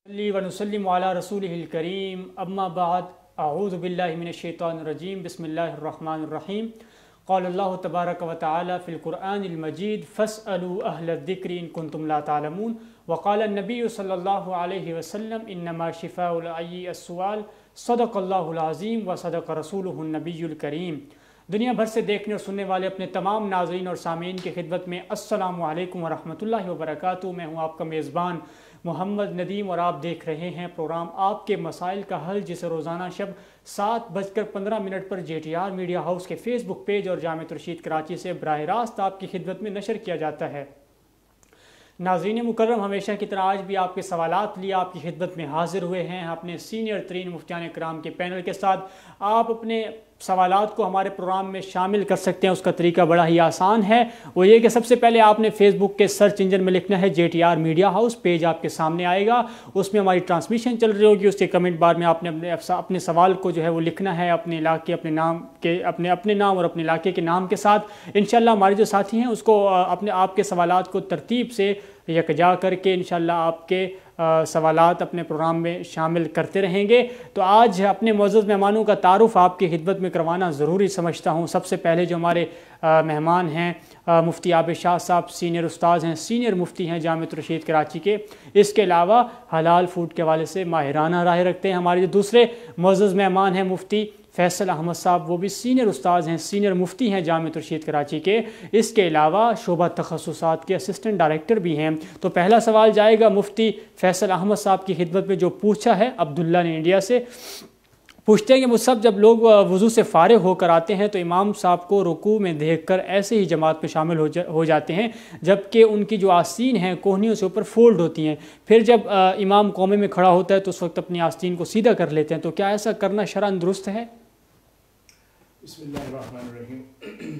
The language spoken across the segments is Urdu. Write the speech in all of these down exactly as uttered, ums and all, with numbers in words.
لی ونسلم علی رسولہ الکریم اما بعد اعوذ باللہ من الشیطان الرجیم بسم اللہ الرحمن الرحیم قال اللہ تبارک و تعالی فی القرآن المجید فاسألوا اہل الذکر ان کنتم لا تعلمون وقال النبی صلی اللہ علیہ وسلم انما شفاء العی السؤال صدق اللہ العظیم و صدق رسولہ النبی الکریم۔ دنیا بھر سے دیکھنے اور سننے والے اپنے تمام ناظرین اور سامعین کی خدمت میں السلام علیکم ورحمۃ اللہ وبرکاتہ۔ میں ہوں آپ کا میزبان محمد ندیم اور آپ دیکھ رہے ہیں پروگرام آپ کے مسائل کا حل، جسے روزانہ شب سات بج کر پندرہ منٹ پر J T R media house کے فیس بک پیج اور جامع رشید کراچی سے براہ راست آپ کی خدمت میں نشر کیا جاتا ہے۔ ناظرین مکرم، ہمیشہ کی طرح آج بھی آپ کے سوالات لیے آپ کی خدمت میں حاضر ہوئے ہیں اپنے سینئر ترین مفتیان کرام کے پینل کے ساتھ۔ آپ اپنے سوالات کو ہمارے پروگرام میں شامل کر سکتے ہیں، اس کا طریقہ بڑا ہی آسان ہے۔ وہ یہ کہ سب سے پہلے آپ نے فیس بک کے سرچ انجن میں لکھنا ہے J T R media house, page آپ کے سامنے آئے گا، اس میں ہماری ٹرانسمیشن چل رہی ہوگی۔ اس کے کمنٹ بار میں آپ نے اپنے اپنے سوال کو جو ہے وہ لکھنا ہے، اپنے علاقے اپنے نام کے اپنے اپنے نام اور اپنے علاقے کے نام کے ساتھ۔ انشاءاللہ ہمارے جو ساتھی ہیں اس کو اپنے آپ کے سوالات کو ترتیب سے یکجا کر کے انشاءاللہ آپ کے سوالات اپنے پروگرام میں شامل کرتے رہیں گے۔ تو آج اپنے معزز مہمانوں کا تعارف آپ کی خدمت میں کروانا ضروری سمجھتا ہوں۔ سب سے پہلے جو ہمارے مہمان ہیں مفتی عابد شاہ صاحب، سینئر استاذ ہیں، سینئر مفتی ہیں جامع رشید کراچی کے۔ اس کے علاوہ حلال فوڈ کے حوالے سے ماہرانہ رائے رکھتے ہیں۔ ہمارے جو دوسرے معزز مہمان ہیں مفتی فیصل احمد صاحب، وہ بھی سینئر استاذ ہیں، سینئر مفتی ہیں جامع رشید کراچی کے۔ اس کے علاوہ شعبہ تخصصات کے اسسٹنٹ ڈائریکٹر بھی ہیں۔ تو پہلا سوال جائے گا مفتی فیصل احمد صاحب کی خدمت میں، جو پوچھا ہے عبداللہ نے انڈیا سے۔ پوچھتے ہیں کہ وہ سب جب لوگ وضو سے فارغ ہو کر آتے ہیں تو امام صاحب کو رکوع میں دیکھ کر ایسے ہی جماعت میں شامل ہو جا ہو جاتے ہیں، جبکہ ان کی جو آستین ہیں کوہنیوں سے اوپر فولڈ ہوتی ہیں۔ پھر جب امام قومے میں کھڑا ہوتا ہے تو اس وقت اپنی آستین کو سیدھا کر لیتے ہیں، تو کیا ایسا کرنا شرعاً درست ہے؟ بسم اللہ الرحمن الرحیم۔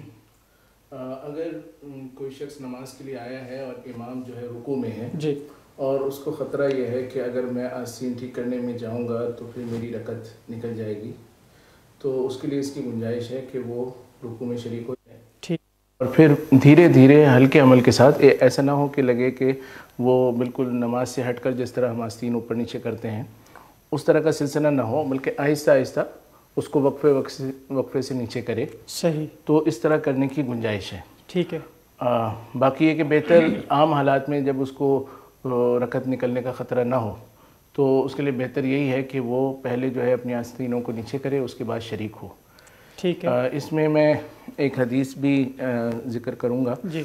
اگر کوئی شخص نماز کے لیے آیا ہے اور امام جو ہے رکوع میں ہے جی، اور اس کو خطرہ یہ ہے کہ اگر میں آستین ٹھیک کرنے میں جاؤں گا تو پھر میری رکعت نکل جائے گی، تو اس کے لیے اس کی گنجائش ہے کہ وہ رکوع میں شریک ہو جائے، ٹھیک، اور پھر دھیرے دھیرے ہلکے عمل کے ساتھ، ایسا نہ ہو کہ لگے کہ وہ بالکل نماز سے ہٹ کر جس طرح ہم آستین اوپر نیچے کرتے ہیں اس طرح کا سلسلہ نہ ہو، بلکہ آہستہ آہستہ اس کو وقفے وقفے سے نیچے کرے۔ صحیح، تو اس طرح کرنے کی گنجائش ہے۔ ٹھیک ہے۔ آ, باقی یہ کہ بہتر عام حالات میں جب اس کو رکعت نکلنے کا خطرہ نہ ہو تو اس کے لیے بہتر یہی ہے کہ وہ پہلے جو ہے اپنی آستینوں کو نیچے کرے، اس کے بعد شریک ہو۔ ٹھیک ہے۔ آ, اس میں میں ایک حدیث بھی ذکر کروں گا۔ جی،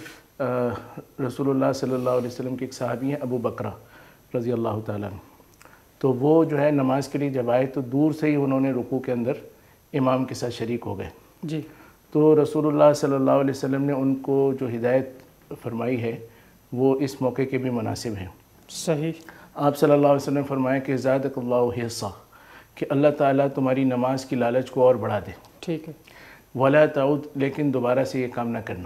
رسول اللہ صلی اللہ علیہ وسلم کے ایک صحابی ہیں ابو بکرہ رضی اللہ تعالیٰ عنہ، تو وہ جو ہے نماز کے لیے جب آئے تو دور سے ہی انہوں نے رکوع کے اندر امام کے ساتھ شریک ہو گئے۔ جی، تو رسول اللہ صلی اللہ علیہ وسلم نے ان کو جو ہدایت فرمائی ہے وہ اس موقع کے بھی مناسب ہے۔ صحیح۔ آپ صلی اللہ علیہ وسلم نے فرمایا کہ زادک اللہ حرصا، کہ اللہ تعالیٰ تمہاری نماز کی لالچ کو اور بڑھا دے۔ ٹھیک ہے۔ ولا تعود، لیکن دوبارہ سے یہ کام نہ کرنا۔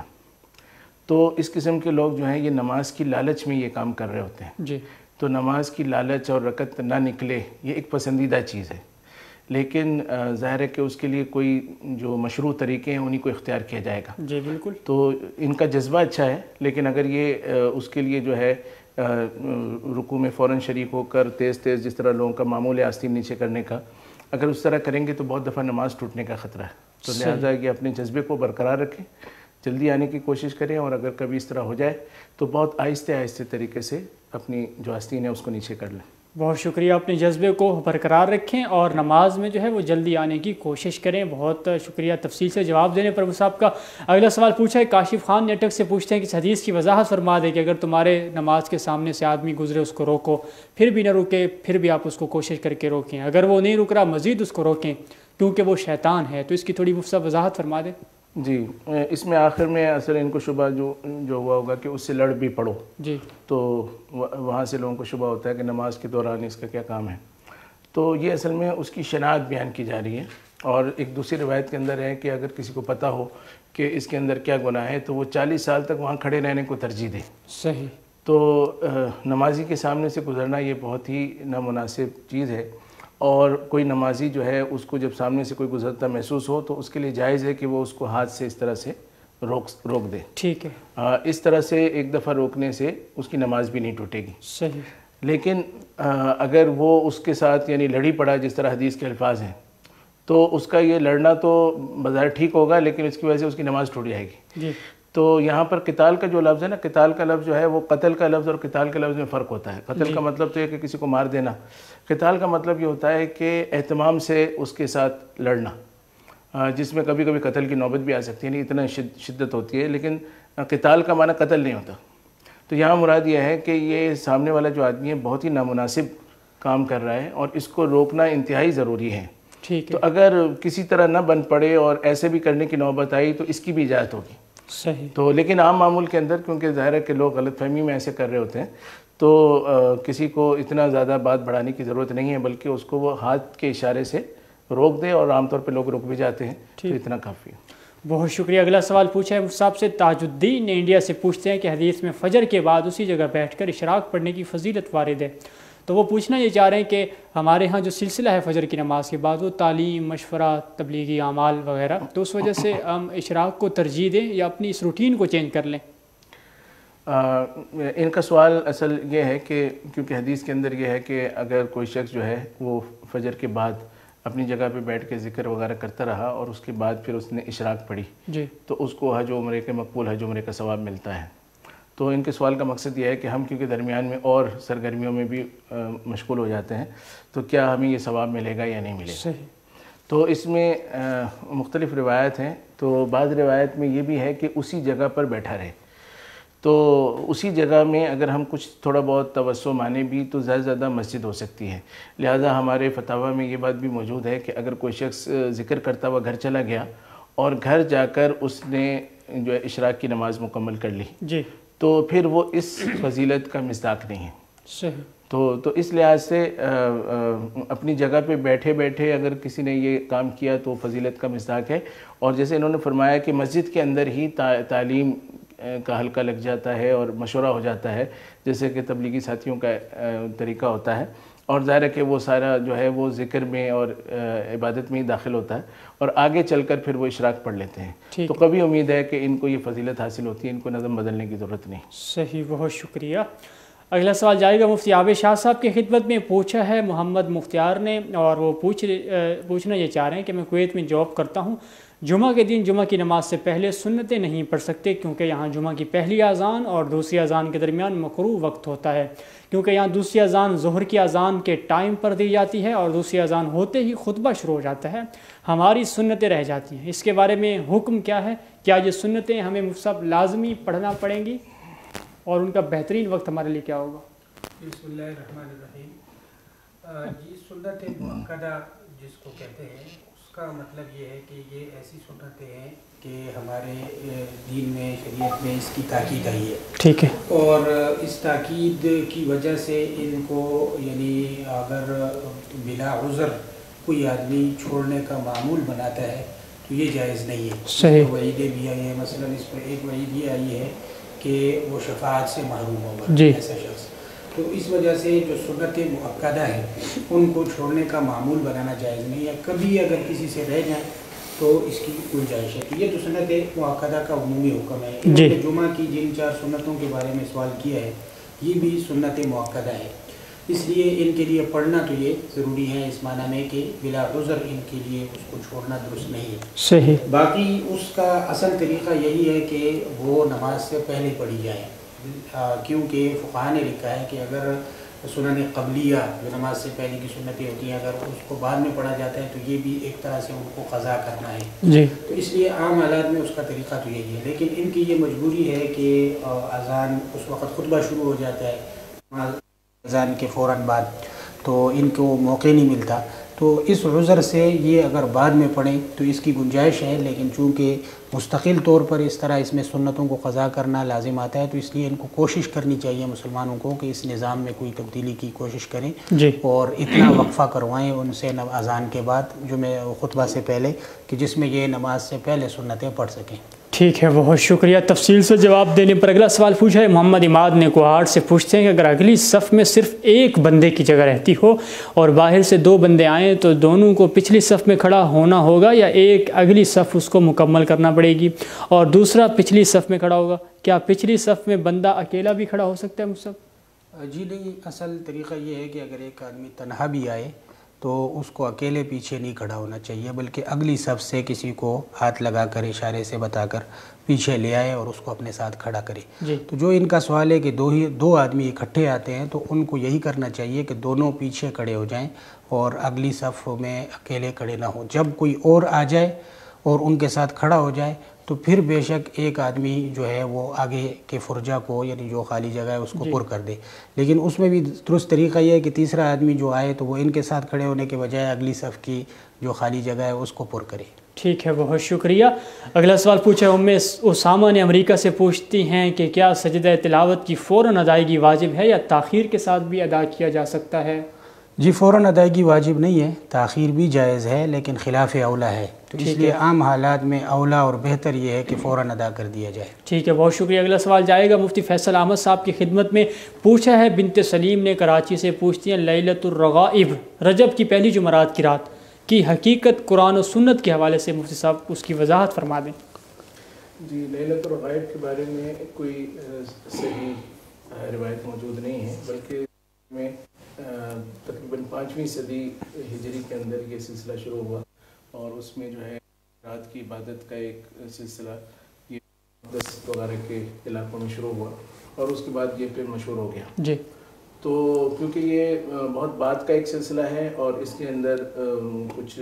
تو اس قسم کے لوگ جو ہیں یہ نماز کی لالچ میں یہ کام کر رہے ہوتے ہیں۔ جی، تو نماز کی لالچ اور رکعت نہ نکلے یہ ایک پسندیدہ چیز ہے، لیکن ظاہر ہے کہ اس کے لیے کوئی جو مشروع طریقے ہیں انہی کو اختیار کیا جائے گا۔ جی بالکل۔ تو ان کا جذبہ اچھا ہے، لیکن اگر یہ اس کے لیے جو ہے رکوع میں فوراً شریک ہو کر تیز تیز جس طرح لوگوں کا معمول ہے آستین نیچے کرنے کا، اگر اس طرح کریں گے تو بہت دفعہ نماز ٹوٹنے کا خطرہ ہے۔ تو لہٰذا یہ اپنے جذبے کو برقرار رکھیں، جلدی آنے کی کوشش کریں، اور اگر کبھی اس طرح ہو جائے تو بہت آہستہ آہستہ طریقے سے اپنی جو آستین ہے اس کو نیچے کر لیں۔ بہت شکریہ، اپنے جذبے کو برقرار رکھیں اور نماز میں جو ہے وہ جلدی آنے کی کوشش کریں۔ بہت شکریہ تفصیل سے جواب دینے پر ابو صاحب کا۔ اگلا سوال پوچھا ہے کاشف خان نیٹک سے، پوچھتے ہیں کہ اس حدیث کی وضاحت فرما دے کہ اگر تمہارے نماز کے سامنے سے آدمی گزرے اس کو روکو، پھر بھی نہ رکے، پھر بھی آپ اس کو کوشش کر کے روکیں، اگر وہ نہیں رک رہا مزید اس کو روکیں کیونکہ وہ شیطان ہے، تو اس کی تھوڑی مفصل وضاحت فرما دیں۔ جی، اس میں آخر میں اصل ان کو شبہ جو جو ہوا ہوگا کہ اس سے لڑ بھی پڑو، جی، تو وہاں سے لوگوں کو شبہ ہوتا ہے کہ نماز کے دوران اس کا کیا کام ہے۔ تو یہ اصل میں اس کی شناعت بیان کی جا رہی ہے، اور ایک دوسری روایت کے اندر ہے کہ اگر کسی کو پتہ ہو کہ اس کے اندر کیا گناہ ہے تو وہ چالیس سال تک وہاں کھڑے رہنے کو ترجیح دے۔ صحیح۔ تو نمازی کے سامنے سے گزرنا یہ بہت ہی نامناسب چیز ہے، اور کوئی نمازی جو ہے اس کو جب سامنے سے کوئی گزرتا محسوس ہو تو اس کے لیے جائز ہے کہ وہ اس کو ہاتھ سے اس طرح سے روک روک دے۔ ٹھیک ہے۔ اس طرح سے ایک دفعہ روکنے سے اس کی نماز بھی نہیں ٹوٹے گی۔ صحیح۔ لیکن اگر وہ اس کے ساتھ یعنی لڑی پڑا جس طرح حدیث کے الفاظ ہیں تو اس کا یہ لڑنا تو بظاہر ٹھیک ہوگا لیکن اس کی وجہ سے اس کی نماز ٹوٹ جائے گی جی۔ تو یہاں پر قتال کا جو لفظ ہے نا، قتال کا لفظ جو ہے وہ قتل کا لفظ اور قتال کے لفظ میں فرق ہوتا ہے۔ قتل کا مطلب تو یہ کہ کسی کو مار دینا، قتال کا مطلب یہ ہوتا ہے کہ اہتمام سے اس کے ساتھ لڑنا، جس میں کبھی کبھی قتل کی نوبت بھی آ سکتی ہے، نہیں اتنا شدت ہوتی ہے، لیکن قتال کا معنی قتل نہیں ہوتا۔ تو یہاں مراد یہ ہے کہ یہ سامنے والا جو آدمی ہے بہت ہی نامناسب کام کر رہا ہے اور اس کو روکنا انتہائی ضروری ہے۔ ٹھیک ہے، تو اگر کسی طرح نہ بن پڑے اور ایسے بھی کرنے کی نوبت آئی تو اس کی بھی اجازت ہوگی۔ صحیح۔ تو لیکن عام معمول کے اندر کیونکہ ظاہر ہے کہ لوگ غلط فہمی میں ایسے کر رہے ہوتے ہیں تو کسی کو اتنا زیادہ بات بڑھانے کی ضرورت نہیں ہے، بلکہ اس کو وہ ہاتھ کے اشارے سے روک دے، اور عام طور پہ لوگ رک بھی جاتے ہیں، تو اتنا کافی ہے۔ بہت شکریہ۔ اگلا سوال پوچھا ہے صاحب سے تاج الدین نے انڈیا سے، پوچھتے ہیں کہ حدیث میں فجر کے بعد اسی جگہ بیٹھ کر اشراق پڑھنے کی فضیلت وارد ہے، تو وہ پوچھنا یہ چاہ رہے ہیں کہ ہمارے ہاں جو سلسلہ ہے فجر کی نماز کے بعد وہ تعلیم، مشورہ، تبلیغی اعمال وغیرہ، تو اس وجہ سے ہم اشراق کو ترجیح دیں یا اپنی اس روٹین کو چینج کر لیں؟ ان کا سوال اصل یہ ہے کہ کیونکہ حدیث کے اندر یہ ہے کہ اگر کوئی شخص جو ہے وہ فجر کے بعد اپنی جگہ پہ بیٹھ کے ذکر وغیرہ کرتا رہا اور اس کے بعد پھر اس نے اشراق پڑھی جی، تو اس کو حج و عمرے کے مقبول حج و عمرے کا ثواب ملتا ہے۔ تو ان کے سوال کا مقصد یہ ہے کہ ہم کیونکہ درمیان میں اور سرگرمیوں میں بھی مشغول ہو جاتے ہیں تو کیا ہمیں یہ ثواب ملے گا یا نہیں ملے گا۔ صحیح۔ تو اس میں مختلف روایت ہیں، تو بعض روایت میں یہ بھی ہے کہ اسی جگہ پر بیٹھا رہے، تو اسی جگہ میں اگر ہم کچھ تھوڑا بہت توسع مانے بھی تو زیادہ زیادہ مسجد ہو سکتی ہے۔ لہٰذا ہمارے فتاویٰ میں یہ بات بھی موجود ہے کہ اگر کوئی شخص ذکر کرتا ہوا گھر چلا گیا اور گھر جا کر اس نے جو ہے اشراق کی نماز مکمل کر لی جی، تو پھر وہ اس فضیلت کا مصداق نہیں ہے۔ صحیح۔ تو تو اس لحاظ سے اپنی جگہ پہ بیٹھے بیٹھے اگر کسی نے یہ کام کیا تو فضیلت کا مصداق ہے، اور جیسے انہوں نے فرمایا کہ مسجد کے اندر ہی تعلیم کا حلقہ لگ جاتا ہے اور مشورہ ہو جاتا ہے، جیسے کہ تبلیغی ساتھیوں کا طریقہ ہوتا ہے، اور ظاہر ہے کہ وہ سارا جو ہے وہ ذکر میں اور عبادت میں ہی داخل ہوتا ہے، اور آگے چل کر پھر وہ اشراق پڑھ لیتے ہیں۔ تو کبھی امید ہے کہ ان کو یہ فضیلت حاصل ہوتی ہے، ان کو نظم بدلنے کی ضرورت نہیں۔ صحیح، بہت شکریہ۔ اگلا سوال جائے گا مفتی عابد شاہ صاحب کی خدمت میں، پوچھا ہے محمد مختار نے، اور وہ پوچھ پوچھنا یہ چاہ رہے ہیں کہ میں کویت میں جاب کرتا ہوں، جمعہ کے دن جمعہ کی نماز سے پہلے سنتیں نہیں پڑھ سکتے کیونکہ یہاں جمعہ کی پہلی اذان اور دوسری اذان کے درمیان مکروہ وقت ہوتا ہے، کیونکہ یہاں دوسری اذان ظہر کی اذان کے ٹائم پر دی جاتی ہے اور دوسری اذان ہوتے ہی خطبہ شروع ہو جاتا ہے، ہماری سنتیں رہ جاتی ہیں، اس کے بارے میں حکم کیا ہے؟ کیا یہ سنتیں ہمیں مفصل لازمی پڑھنا پڑیں گی اور ان کا بہترین وقت ہمارے لیے کیا ہوگا؟ بسم اللہ الرحمن الرحیم۔ جی، سنت مؤکدہ جس کو کہتے ہیں اس کا مطلب یہ ہے کہ یہ ایسی سنتیں ہیں کہ ہمارے دین میں، شریعت میں اس کی تاکید آئی ہے، ٹھیک ہے، اور اس تاکید کی وجہ سے ان کو یعنی اگر بلا عذر کوئی آدمی چھوڑنے کا معمول بناتا ہے تو یہ جائز نہیں ہے۔ صحیح۔ وعیدیں بھی آئی ہیں، مثلا اس پر ایک وعید یہ آئی ہے کہ وہ شفاعت سے محروم ہوگا جی، ایسا شخص۔ تو اس وجہ سے جو سنت مؤکدہ ہیں ان کو چھوڑنے کا معمول بنانا جائز نہیں ہے، کبھی اگر کسی سے رہ جائیں تو اس کی گنجائش ہے۔ یہ تو سنت مؤکدہ کا عمومی حکم ہے۔ انہوں نے جمعہ کی جن چار سنتوں کے بارے میں سوال کیا ہے یہ بھی سنت مؤکدہ ہے، اس لیے ان کے لیے پڑھنا تو یہ ضروری ہے، اس معنی میں کہ بلا عذر ان کے لیے اس کو چھوڑنا درست نہیں ہے۔ صحیح۔ باقی اس کا اصل طریقہ یہی ہے کہ وہ نماز سے پہلے پڑھی جائے، کیونکہ فقہاء نے لکھا ہے کہ اگر سنن قبلیہ جو نماز سے پہلے کی سنتیں ہوتی ہیں اگر اس کو بعد میں پڑھا جاتا ہے تو یہ بھی ایک طرح سے ان کو قضا کرنا ہے جی، تو اس لیے عام حالات میں اس کا طریقہ تو یہی ہے، لیکن ان کی یہ مجبوری ہے کہ اذان اس وقت خطبہ شروع ہو جاتا ہے اذان کے فوراً بعد، تو ان کو موقع نہیں ملتا، تو اس عذر سے یہ اگر بعد میں پڑھیں تو اس کی گنجائش ہے، لیکن چونکہ مستقل طور پر اس طرح اس میں سنتوں کو قضا کرنا لازم آتا ہے تو اس لیے ان کو کوشش کرنی چاہیے مسلمانوں کو کہ اس نظام میں کوئی تبدیلی کی کوشش کریں جی، اور اتنا وقفہ کروائیں ان سے اذان کے بعد جمعہ خطبہ سے پہلے کہ جس میں یہ نماز سے پہلے سنتیں پڑھ سکیں۔ ٹھیک ہے، بہت شکریہ تفصیل سے جواب دینے پر۔ اگلا سوال پوچھا ہے محمد اماد نے کوہاٹ سے، پوچھتے ہیں کہ اگر اگلی صف میں صرف ایک بندے کی جگہ رہتی ہو اور باہر سے دو بندے آئیں تو دونوں کو پچھلی صف میں کھڑا ہونا ہوگا یا ایک اگلی صف اس کو مکمل کرنا پڑے گی اور دوسرا پچھلی صف میں کھڑا ہوگا؟ کیا پچھلی صف میں بندہ اکیلا بھی کھڑا ہو سکتا ہے مصعب؟ جی نہیں، اصل طریقہ یہ ہے کہ اگر ایک آدمی تنہا بھی آئے تو اس کو اکیلے پیچھے نہیں کھڑا ہونا چاہیے، بلکہ اگلی صف سے کسی کو ہاتھ لگا کر اشارے سے بتا کر پیچھے لے آئے اور اس کو اپنے ساتھ کھڑا کرے۔ جی تو جو ان کا سوال ہے کہ دو ہی دو آدمی اکٹھے آتے ہیں تو ان کو یہی کرنا چاہیے کہ دونوں پیچھے کھڑے ہو جائیں اور اگلی صف میں اکیلے کھڑے نہ ہوں۔ جب کوئی اور آ جائے اور ان کے ساتھ کھڑا ہو جائے تو پھر بے شک ایک آدمی جو ہے وہ آگے کے فرجہ کو، یعنی جو خالی جگہ ہے اس کو پر کر دے، لیکن اس میں بھی درست طریقہ یہ ہے کہ تیسرا آدمی جو آئے تو وہ ان کے ساتھ کھڑے ہونے کے بجائے اگلی صف کی جو خالی جگہ ہے اس کو پر کرے۔ ٹھیک ہے، بہت شکریہ۔ اگلا سوال پوچھا ام اسامہ نے امریکہ سے، پوچھتی ہیں کہ کیا سجدہ تلاوت کی فوراً ادائیگی واجب ہے یا تاخیر کے ساتھ بھی ادا کیا جا سکتا ہے؟ جی فوراً ادائیگی واجب نہیں ہے، تاخیر بھی جائز ہے، لیکن خلاف اولا ہے، تو اس لیے عام حالات میں اولا اور بہتر یہ ہے کہ فوراً ادا کر دیا جائے۔ ٹھیک ہے، بہت شکریہ۔ اگلا سوال جائے گا مفتی فیصل احمد صاحب کی خدمت میں۔ پوچھا ہے بنت سلیم نے کراچی سے، پوچھتی ہیں لیلۃ الرغائب، رجب کی پہلی جمعرات کی رات کی حقیقت قرآن و سنت کے حوالے سے مفتی صاحب اس کی وضاحت فرما دیں۔ جی لیلۃ الرغائب کے بارے میں کوئی صحیح روایت موجود نہیں ہے، بلکہ میں تقریباً پانچویں صدی ہجری کے اندر یہ سلسلہ شروع ہوا اور اس میں جو ہے رات کی عبادت کا ایک سلسلہ یہ دس وغیرہ کے علاقوں میں شروع ہوا اور اس کے بعد یہ پھر مشہور ہو گیا۔ جی تو کیونکہ یہ بہت بعد کا ایک سلسلہ ہے اور اس کے اندر کچھ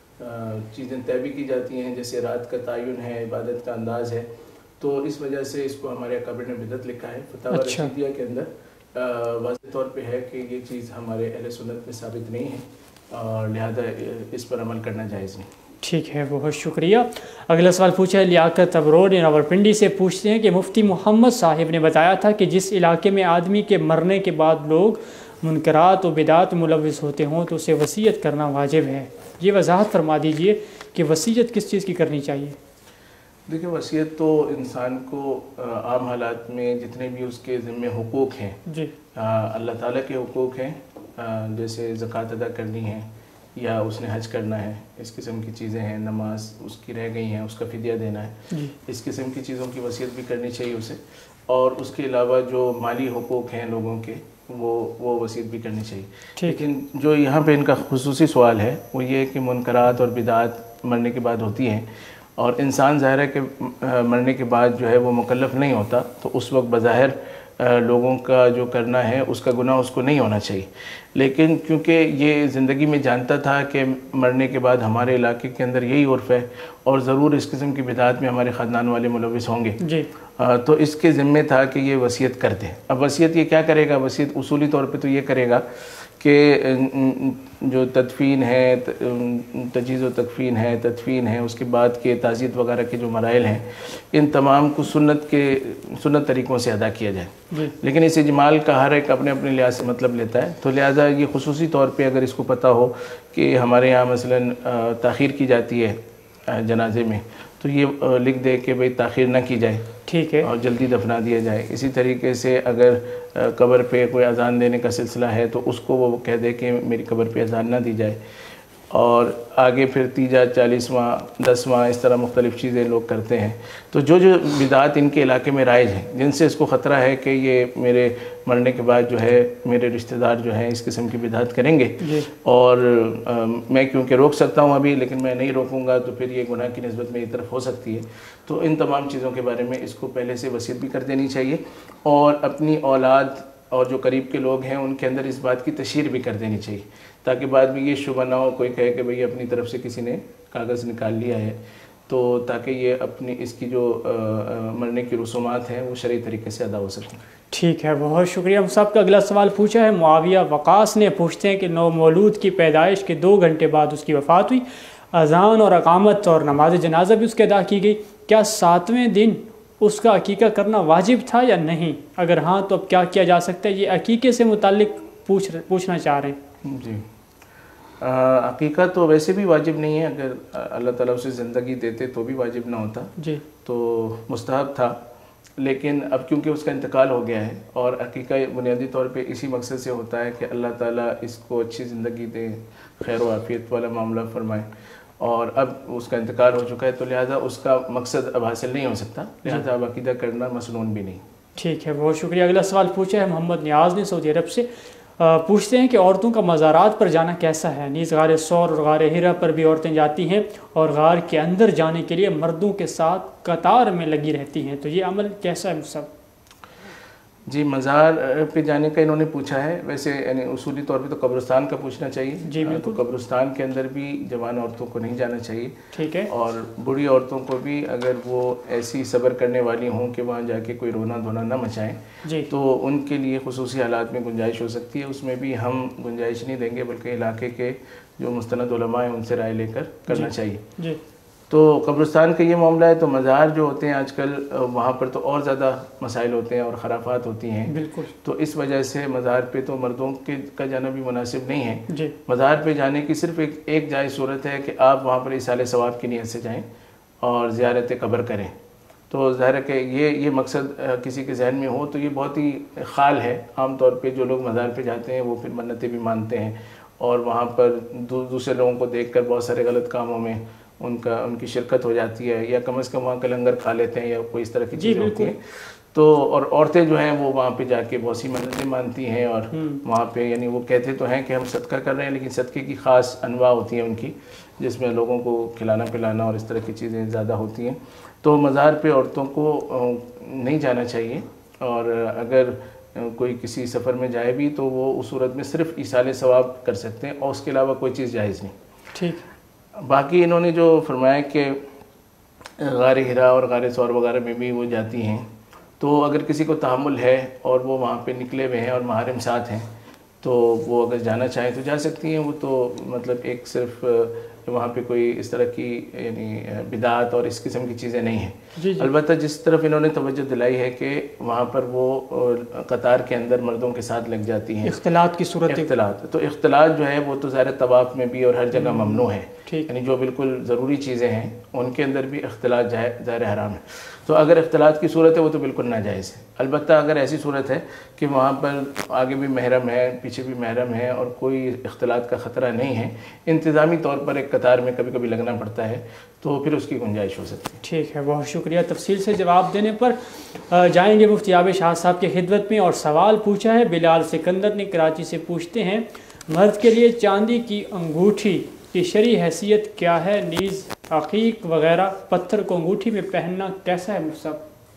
چیزیں طے بھی کی جاتی ہیں، جیسے رات کا تعین ہے، عبادت کا انداز ہے، تو اس وجہ سے اس کو ہمارے اکابر نے بدعت لکھا ہے۔ فتاوی رشیدیہ کے اندر واضح طور پہ ہے کہ یہ چیز ہمارے اہل سنت میں ثابت نہیں ہے اور لہذا اس پر عمل کرنا جائز نہیں۔ ٹھیک ہے، بہت شکریہ۔ اگلا سوال پوچھا ہے لیاقت ابرور نے راولپنڈی سے، پوچھتے ہیں کہ مفتی محمد صاحب نے بتایا تھا کہ جس علاقے میں آدمی کے مرنے کے بعد لوگ منکرات و بدعات ملوث ہوتے ہوں تو اسے وصیت کرنا واجب ہے۔ یہ وضاحت فرما دیجئے کہ وصیت کس چیز کی کرنی چاہیے؟ دیکھیں وصیت تو انسان کو عام حالات میں جتنے بھی اس کے ذمہ حقوق ہیں، جی اللہ تعالیٰ کے حقوق ہیں، جیسے زکوٰۃ ادا کرنی ہے یا اس نے حج کرنا ہے، اس قسم کی چیزیں ہیں، نماز اس کی رہ گئی ہیں، اس کا فدیہ دینا ہے، اس قسم کی چیزوں کی وصیت بھی کرنی چاہیے اسے، اور اس کے علاوہ جو مالی حقوق ہیں لوگوں کے وہ وہ وصیت بھی کرنی چاہیے۔ لیکن جو یہاں پہ ان کا خصوصی سوال ہے وہ یہ کہ منکرات اور بدعات مرنے کے بعد ہوتی ہیں اور انسان ظاہر ہے کہ مرنے کے بعد جو ہے وہ مکلف نہیں ہوتا، تو اس وقت بظاہر لوگوں کا جو کرنا ہے اس کا گناہ اس کو نہیں ہونا چاہیے، لیکن کیونکہ یہ زندگی میں جانتا تھا کہ مرنے کے بعد ہمارے علاقے کے اندر یہی عرف ہے اور ضرور اس قسم کی بدعات میں ہمارے خاندان والے ملوث ہوں گے، جی تو اس کے ذمے تھا کہ یہ وصیت کر دے۔ اب وصیت یہ کیا کرے گا؟ وصیت اصولی طور پہ تو یہ کرے گا کہ جو تدفین ہے، تجہیز و تکفین ہے، تدفین ہے، اس کے بعد کے تعزیت وغیرہ کے جو مراحل ہیں ان تمام کو سنت کے سنت طریقوں سے ادا کیا جائے، لیکن اس اجمال کا ہر ایک اپنے اپنے لحاظ سے مطلب لیتا ہے، تو لہٰذا یہ خصوصی طور پہ اگر اس کو پتہ ہو کہ ہمارے یہاں مثلاً تاخیر کی جاتی ہے جنازے میں تو یہ لکھ دے کہ بھئی تاخیر نہ کی جائے، ٹھیک ہے، اور جلدی دفنا دیا جائے۔ اسی طریقے سے اگر قبر پہ کوئی اذان دینے کا سلسلہ ہے تو اس کو وہ کہہ دے کہ میری قبر پہ اذان نہ دی جائے، اور آگے پھر تیجا، چالیسواں، دسواں، اس طرح مختلف چیزیں لوگ کرتے ہیں۔ تو جو جو بدعات ان کے علاقے میں رائج ہیں جن سے اس کو خطرہ ہے کہ یہ میرے مرنے کے بعد جو ہے میرے رشتہ دار جو ہیں اس قسم کی بدعات کریں گے، اور میں کیونکہ روک سکتا ہوں ابھی لیکن میں نہیں روکوں گا تو پھر یہ گناہ کی نسبت میری طرف ہو سکتی ہے، تو ان تمام چیزوں کے بارے میں اس کو پہلے سے وصیت بھی کر دینی چاہیے اور اپنی اولاد اور جو قریب کے لوگ ہیں ان کے اندر اس بات کی تشہیر بھی کر دینی چاہیے، تاکہ بعد میں یہ شبہ نہ ہو کوئی کہے کہ بھئی اپنی طرف سے کسی نے کاغذ نکال لیا ہے، تو تاکہ یہ اپنی اس کی جو مرنے کی رسومات ہیں وہ شرعی طریقے سے ادا ہو سکیں۔ ٹھیک ہے، بہت شکریہ۔ ہم صاحب کا اگلا سوال پوچھا ہے معاویہ وقاص نے، پوچھتے ہیں کہ نو مولود کی پیدائش کے دو گھنٹے بعد اس کی وفات ہوئی، اذان اور اقامت اور نماز جنازہ بھی اس کے ادا کی گئی، کیا ساتویں دن اس کا عقیقہ کرنا واجب تھا یا نہیں؟ اگر ہاں تو اب کیا کیا جا سکتا ہے؟ یہ عقیقے سے متعلق پوچھ پوچھنا چاہ رہے ہیں۔ جی عقیقہ تو ویسے بھی واجب نہیں ہے، اگر اللہ تعالیٰ اسے زندگی دیتے تو بھی واجب نہ ہوتا، جی تو مستحب تھا، لیکن اب کیونکہ اس کا انتقال ہو گیا ہے اور عقیقہ بنیادی طور پہ اسی مقصد سے ہوتا ہے کہ اللہ تعالیٰ اس کو اچھی زندگی دے، خیر و عافیت والا معاملہ فرمائے، اور اب اس کا انتقال ہو چکا ہے تو لہٰذا اس کا مقصد اب حاصل نہیں ہو سکتا، لہٰذا اب عقیدہ کرنا مسنون بھی نہیں۔ ٹھیک ہے، بہت شکریہ. اگلا سوال پوچھا ہے محمد نیاز نے سعودی عرب سے. پوچھتے ہیں کہ عورتوں کا مزارات پر جانا کیسا ہے؟ نیز غار ثور اور غار ہرا پر بھی عورتیں جاتی ہیں اور غار کے اندر جانے کے لیے مردوں کے ساتھ قطار میں لگی رہتی ہیں، تو یہ عمل کیسا ہے صاحب؟ جی، مزار پہ جانے کا انہوں نے پوچھا ہے. ویسے یعنی اصولی طور پہ تو قبرستان کا پوچھنا چاہیے. جی بالکل. تو قبرستان کے اندر بھی جوان عورتوں کو نہیں جانا چاہیے. ٹھیک ہے. اور بوڑھی عورتوں کو بھی اگر وہ ایسی صبر کرنے والی ہوں کہ وہاں جا کے کوئی رونا دھونا نہ مچائیں جی تو ان کے لیے خصوصی حالات میں گنجائش ہو سکتی ہے. اس میں بھی ہم گنجائش نہیں دیں گے، بلکہ علاقے کے جو مستند علماء ہیں ان سے رائے لے کر کرنا چاہیے. جی. تو قبرستان کا یہ معاملہ ہے. تو مزار جو ہوتے ہیں آج کل وہاں پر تو اور زیادہ مسائل ہوتے ہیں اور خرافات ہوتی ہیں. بالکل. تو اس وجہ سے مزار پہ تو مردوں کے کا جانا بھی مناسب نہیں ہے. جی. مزار پہ جانے کی صرف ایک ایک جائز صورت ہے کہ آپ وہاں پر ایصال ثواب کی نیت سے جائیں اور زیارت قبر کریں. تو ظاہر ہے کہ یہ یہ مقصد کسی کے ذہن میں ہو تو یہ بہت ہی خال ہے. عام طور پہ جو لوگ مزار پہ جاتے ہیں وہ پھر منتیں بھی مانتے ہیں اور وہاں پر دوسرے لوگوں کو دیکھ کر بہت سارے غلط کاموں میں ان کا ان کی شرکت ہو جاتی ہے، یا کم از کم وہاں کا لنگر کھا لیتے ہیں یا کوئی اس طرح کی چیزیں ہوتی ہیں. تو اور عورتیں جو ہیں وہ وہاں پہ جا کے بہت سی منتیں مانتی ہیں اور وہاں پہ یعنی وہ کہتے تو ہیں کہ ہم صدقہ کر رہے ہیں، لیکن صدقے کی خاص انواع ہوتی ہیں ان کی، جس میں لوگوں کو کھلانا پلانا اور اس طرح کی چیزیں زیادہ ہوتی ہیں. تو مزار پہ عورتوں کو نہیں جانا چاہیے. اور اگر کوئی کسی سفر میں جائے بھی تو وہ اس صورت میں صرف ایصال ثواب کر سکتے ہیں اور اس کے علاوہ کوئی چیز جائز نہیں. ٹھیک. باقی انہوں نے جو فرمایا کہ غار ہرا اور غار ثور وغیرہ میں بھی وہ جاتی ہیں، تو اگر کسی کو تحمل ہے اور وہ وہاں پہ نکلے ہوئے ہیں اور محارم ساتھ ہیں تو وہ اگر جانا چاہیں تو جا سکتی ہیں. وہ تو مطلب ایک صرف وہاں پہ کوئی اس طرح کی یعنی بدعات اور اس قسم کی چیزیں نہیں ہیں. جی جی. البتہ جس طرف انہوں نے توجہ دلائی ہے کہ وہاں پر وہ قطار کے اندر مردوں کے ساتھ لگ جاتی ہیں، اختلاط کی صورت. اختلاط تو اختلاط جو ہے وہ تو ظاہر طواف میں بھی اور ہر جگہ ممنوع ہے. یعنی جو بالکل ضروری چیزیں ہیں ان کے اندر بھی اختلاط ظاہر حرام ہے. تو اگر اختلاط کی صورت ہے وہ تو بالکل ناجائز ہے. البتہ اگر ایسی صورت ہے کہ وہاں پر آگے بھی محرم ہے پیچھے بھی محرم ہے اور کوئی اختلاط کا خطرہ نہیں ہے، انتظامی طور پر ایک قطار میں کبھی کبھی لگنا پڑتا ہے، تو پھر اس کی گنجائش ہو سکتی ہے. ٹھیک ہے، بہت شکریہ تفصیل سے جواب دینے پر. جائیں گے مفتی عابد شاہ صاحب کی خدمت میں. اور سوال پوچھا ہے بلال سکندر نے کراچی سے. پوچھتے ہیں مرد کے لیے چاندی کی انگوٹھی کی شرعی حیثیت کیا ہے؟ نیز عقیق وغیرہ پتھر کو انگوٹھی میں پہننا کیسا ہے مصعب؟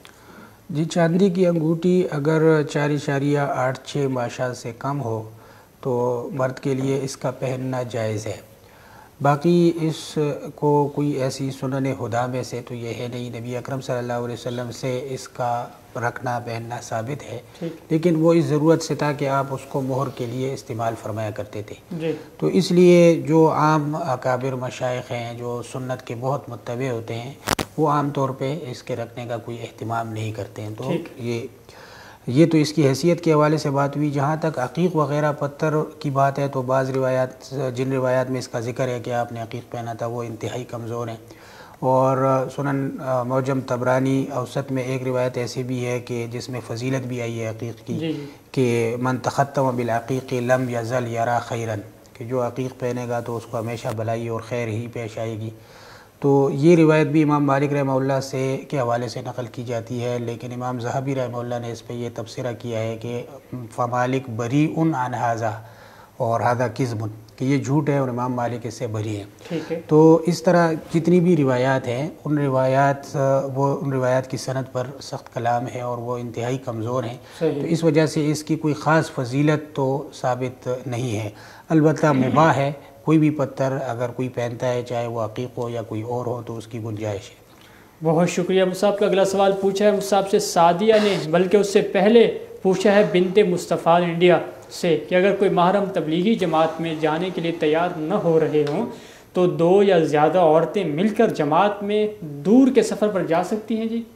جی، چاندی کی انگوٹھی اگر چار اشاریہ آٹھ چھ ماشا سے کم ہو تو مرد کے لیے اس کا پہننا جائز ہے. باقی اس کو کوئی ایسی سنن خدا میں سے تو یہ ہے نہیں، نبی اکرم صلی اللہ علیہ وسلم سے اس کا رکھنا پہننا ثابت ہے، لیکن وہ اس ضرورت سے تھا کہ آپ اس کو مہر کے لیے استعمال فرمایا کرتے تھے. جی. تو اس لیے جو عام اکابر مشائخ ہیں جو سنت کے بہت متبع ہوتے ہیں وہ عام طور پہ اس کے رکھنے کا کوئی اہتمام نہیں کرتے ہیں. تو یہ یہ تو اس کی حیثیت کے حوالے سے بات ہوئی. جہاں تک عقیق وغیرہ پتھر کی بات ہے تو بعض روایات جن روایات میں اس کا ذکر ہے کہ آپ نے عقیق پہنا تھا وہ انتہائی کمزور ہیں. اور سنن معجم طبرانی اوسط میں ایک روایت ایسی بھی ہے کہ جس میں فضیلت بھی آئی ہے عقیق کی. جی جی. کہ من تختم بالعقیق لم یزل یرا خیرن، کہ جو عقیق پہنے گا تو اس کو ہمیشہ بھلائی اور خیر ہی پیش آئے گی. تو یہ روایت بھی امام مالک رحمہ اللہ سے کے حوالے سے نقل کی جاتی ہے، لیکن امام ذہبی رحمہ اللہ نے اس پہ یہ تبصرہ کیا ہے کہ فمالک بری ان عن ھذا اور ھذا کذب، کہ یہ جھوٹ ہے اور امام مالک اس سے بری ہیں. ٹھیک ہے. تو اس طرح جتنی بھی روایات ہیں ان روایات وہ ان روایات کی سند پر سخت کلام ہے اور وہ انتہائی کمزور ہیں. تو اس وجہ سے اس کی کوئی خاص فضیلت تو ثابت نہیں ہے. البتہ مباح ہے، کوئی بھی پتھر اگر کوئی پہنتا ہے چاہے وہ عقیق ہو یا کوئی اور ہو تو اس کی گنجائش ہے. بہت شکریہ مصعب کا. اگلا سوال پوچھا ہے مصعب سے سعدیہ نے، بلکہ اس سے پہلے پوچھا ہے بنت مصطفیٰ انڈیا سے کہ اگر کوئی محرم تبلیغی جماعت میں جانے کے لیے تیار نہ ہو رہے ہوں تو دو یا زیادہ عورتیں مل کر جماعت میں دور کے سفر پر جا سکتی ہیں. جی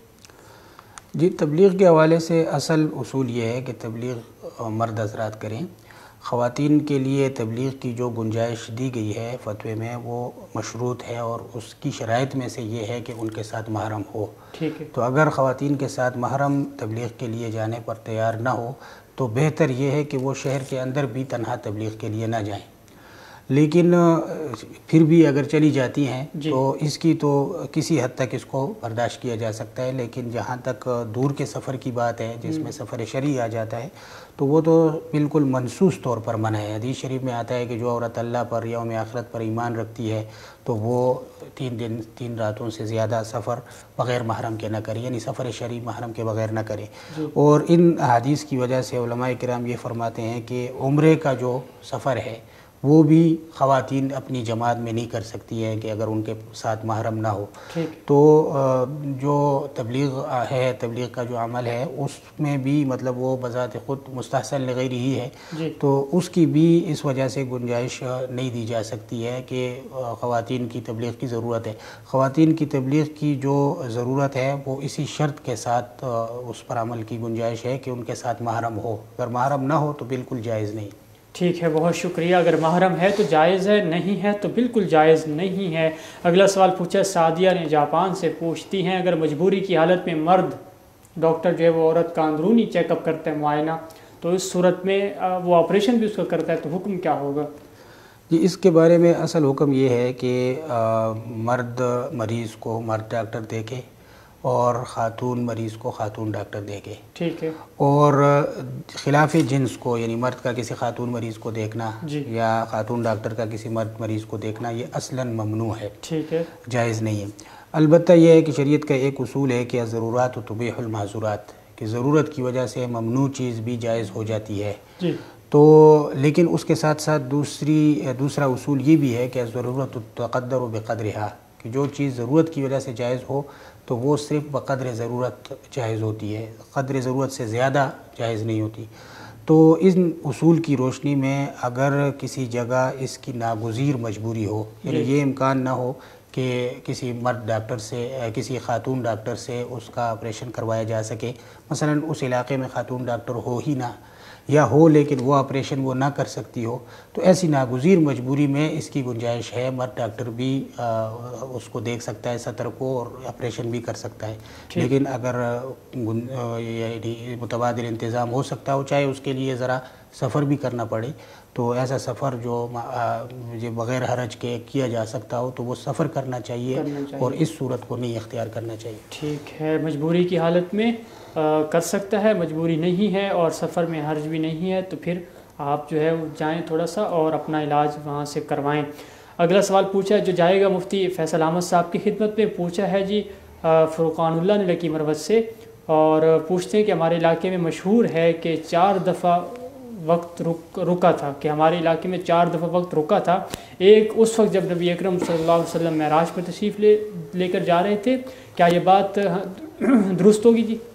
جی تبلیغ کے حوالے سے اصل اصول یہ ہے کہ تبلیغ مرد حضرات کریں. خواتین کے لیے تبلیغ کی جو گنجائش دی گئی ہے فتوے میں وہ مشروط ہے اور اس کی شرائط میں سے یہ ہے کہ ان کے ساتھ محرم ہو. ٹھیک ہے. تو اگر خواتین کے ساتھ محرم تبلیغ کے لیے جانے پر تیار نہ ہو تو بہتر یہ ہے کہ وہ شہر کے اندر بھی تنہا تبلیغ کے لیے نہ جائیں. لیکن پھر بھی اگر چلی جاتی ہیں جی تو اس کی تو کسی حد تک اس کو برداشت کیا جا سکتا ہے، لیکن جہاں تک دور کے سفر کی بات ہے جس میں سفر شرعی آ جاتا ہے تو وہ تو بالکل منصوص طور پر منع ہے۔ حدیث شریف میں آتا ہے کہ جو عورت اللہ پر یوم آخرت پر ایمان رکھتی ہے تو وہ تین دن تین راتوں سے زیادہ سفر بغیر محرم کے نہ کرے، یعنی سفر شرعی محرم کے بغیر نہ کرے۔ اور ان احادیث کی وجہ سے علماء کرام یہ فرماتے ہیں کہ عمرے کا جو سفر ہے وہ بھی خواتین اپنی جماعت میں نہیں کر سکتی ہیں کہ اگر ان کے ساتھ محرم نہ ہو۔ تو جو تبلیغ ہے، تبلیغ کا جو عمل ہے اس میں بھی مطلب وہ بذات خود مستحسن لغیر ہی ہے، تو اس کی بھی اس وجہ سے گنجائش نہیں دی جا سکتی ہے کہ خواتین کی تبلیغ کی ضرورت ہے۔ خواتین کی تبلیغ کی جو ضرورت ہے وہ اسی شرط کے ساتھ اس پر عمل کی گنجائش ہے کہ ان کے ساتھ محرم ہو، اگر محرم نہ ہو تو بالکل جائز نہیں۔ ٹھیک ہے، بہت شکریہ۔ اگر محرم ہے تو جائز ہے، نہیں ہے تو بالکل جائز نہیں ہے۔ اگلا سوال پوچھا سعدیہ نے جاپان سے، پوچھتی ہیں اگر مجبوری کی حالت میں مرد ڈاکٹر جو ہے وہ عورت کا اندرونی چیک اپ کرتا ہے، معائنہ، تو اس صورت میں وہ آپریشن بھی اس کا کرتا ہے تو حکم کیا ہوگا؟ جی اس کے بارے میں اصل حکم یہ ہے کہ مرد مریض کو مرد ڈاکٹر دیکھے اور خاتون مریض کو خاتون ڈاکٹر دیکھے، ٹھیک ہے، اور خلاف جنس کو یعنی مرد کا کسی خاتون مریض کو دیکھنا جی یا خاتون ڈاکٹر کا کسی مرد مریض کو دیکھنا یہ اصلاً ممنوع ہے، ٹھیک ہے، جائز نہیں ہے۔ البتہ یہ ہے کہ شریعت کا ایک اصول ہے کہ ضرورات و تبیح المحظورات، کہ ضرورت کی وجہ سے ممنوع چیز بھی جائز ہو جاتی ہے، جی تو لیکن اس کے ساتھ ساتھ دوسری دوسرا اصول یہ بھی ہے کہ ضرورت تقدر و بقدرہا، کہ جو چیز ضرورت کی وجہ سے جائز ہو تو وہ صرف بقدر ضرورت جائز ہوتی ہے، قدر ضرورت سے زیادہ جائز نہیں ہوتی۔ تو ان اصول کی روشنی میں اگر کسی جگہ اس کی ناگزیر مجبوری ہو، یعنی یہ امکان نہ ہو کہ کسی مرد ڈاکٹر سے کسی خاتون ڈاکٹر سے اس کا آپریشن کروایا جا سکے، مثلا اس علاقے میں خاتون ڈاکٹر ہو ہی نہ، یا ہو لیکن وہ آپریشن وہ نہ کر سکتی ہو، تو ایسی ناگزیر مجبوری میں اس کی گنجائش ہے، مرد ڈاکٹر بھی اس کو دیکھ سکتا ہے سطر کو اور آپریشن بھی کر سکتا ہے۔ لیکن اگر متبادل انتظام ہو سکتا ہو، چاہے اس کے لیے ذرا سفر بھی کرنا پڑے، تو ایسا سفر جو بغیر حرج کے کیا جا سکتا ہو تو وہ سفر کرنا چاہیے اور اس صورت کو نہیں اختیار کرنا چاہیے۔ ٹھیک ہے، مجبوری کی حالت میں کر سکتا ہے، مجبوری نہیں ہے اور سفر میں حرج بھی نہیں ہے تو پھر آپ جو ہے جائیں تھوڑا سا اور اپنا علاج وہاں سے کروائیں۔ اگلا سوال پوچھا ہے جو جائے گا مفتی فیصل احمد صاحب کی خدمت میں، پوچھا ہے جی فرقان اللہ نے لکی مروت سے، اور پوچھتے ہیں کہ ہمارے علاقے میں مشہور ہے کہ چار دفعہ وقت رک رکا تھا، کہ ہمارے علاقے میں چار دفعہ وقت رکا تھا، ایک اس وقت جب نبی اکرم صلی اللہ علیہ وسلم معراج پر تشریف لے لے کر جا رہے تھے، کیا یہ بات درست ہوگی جی؟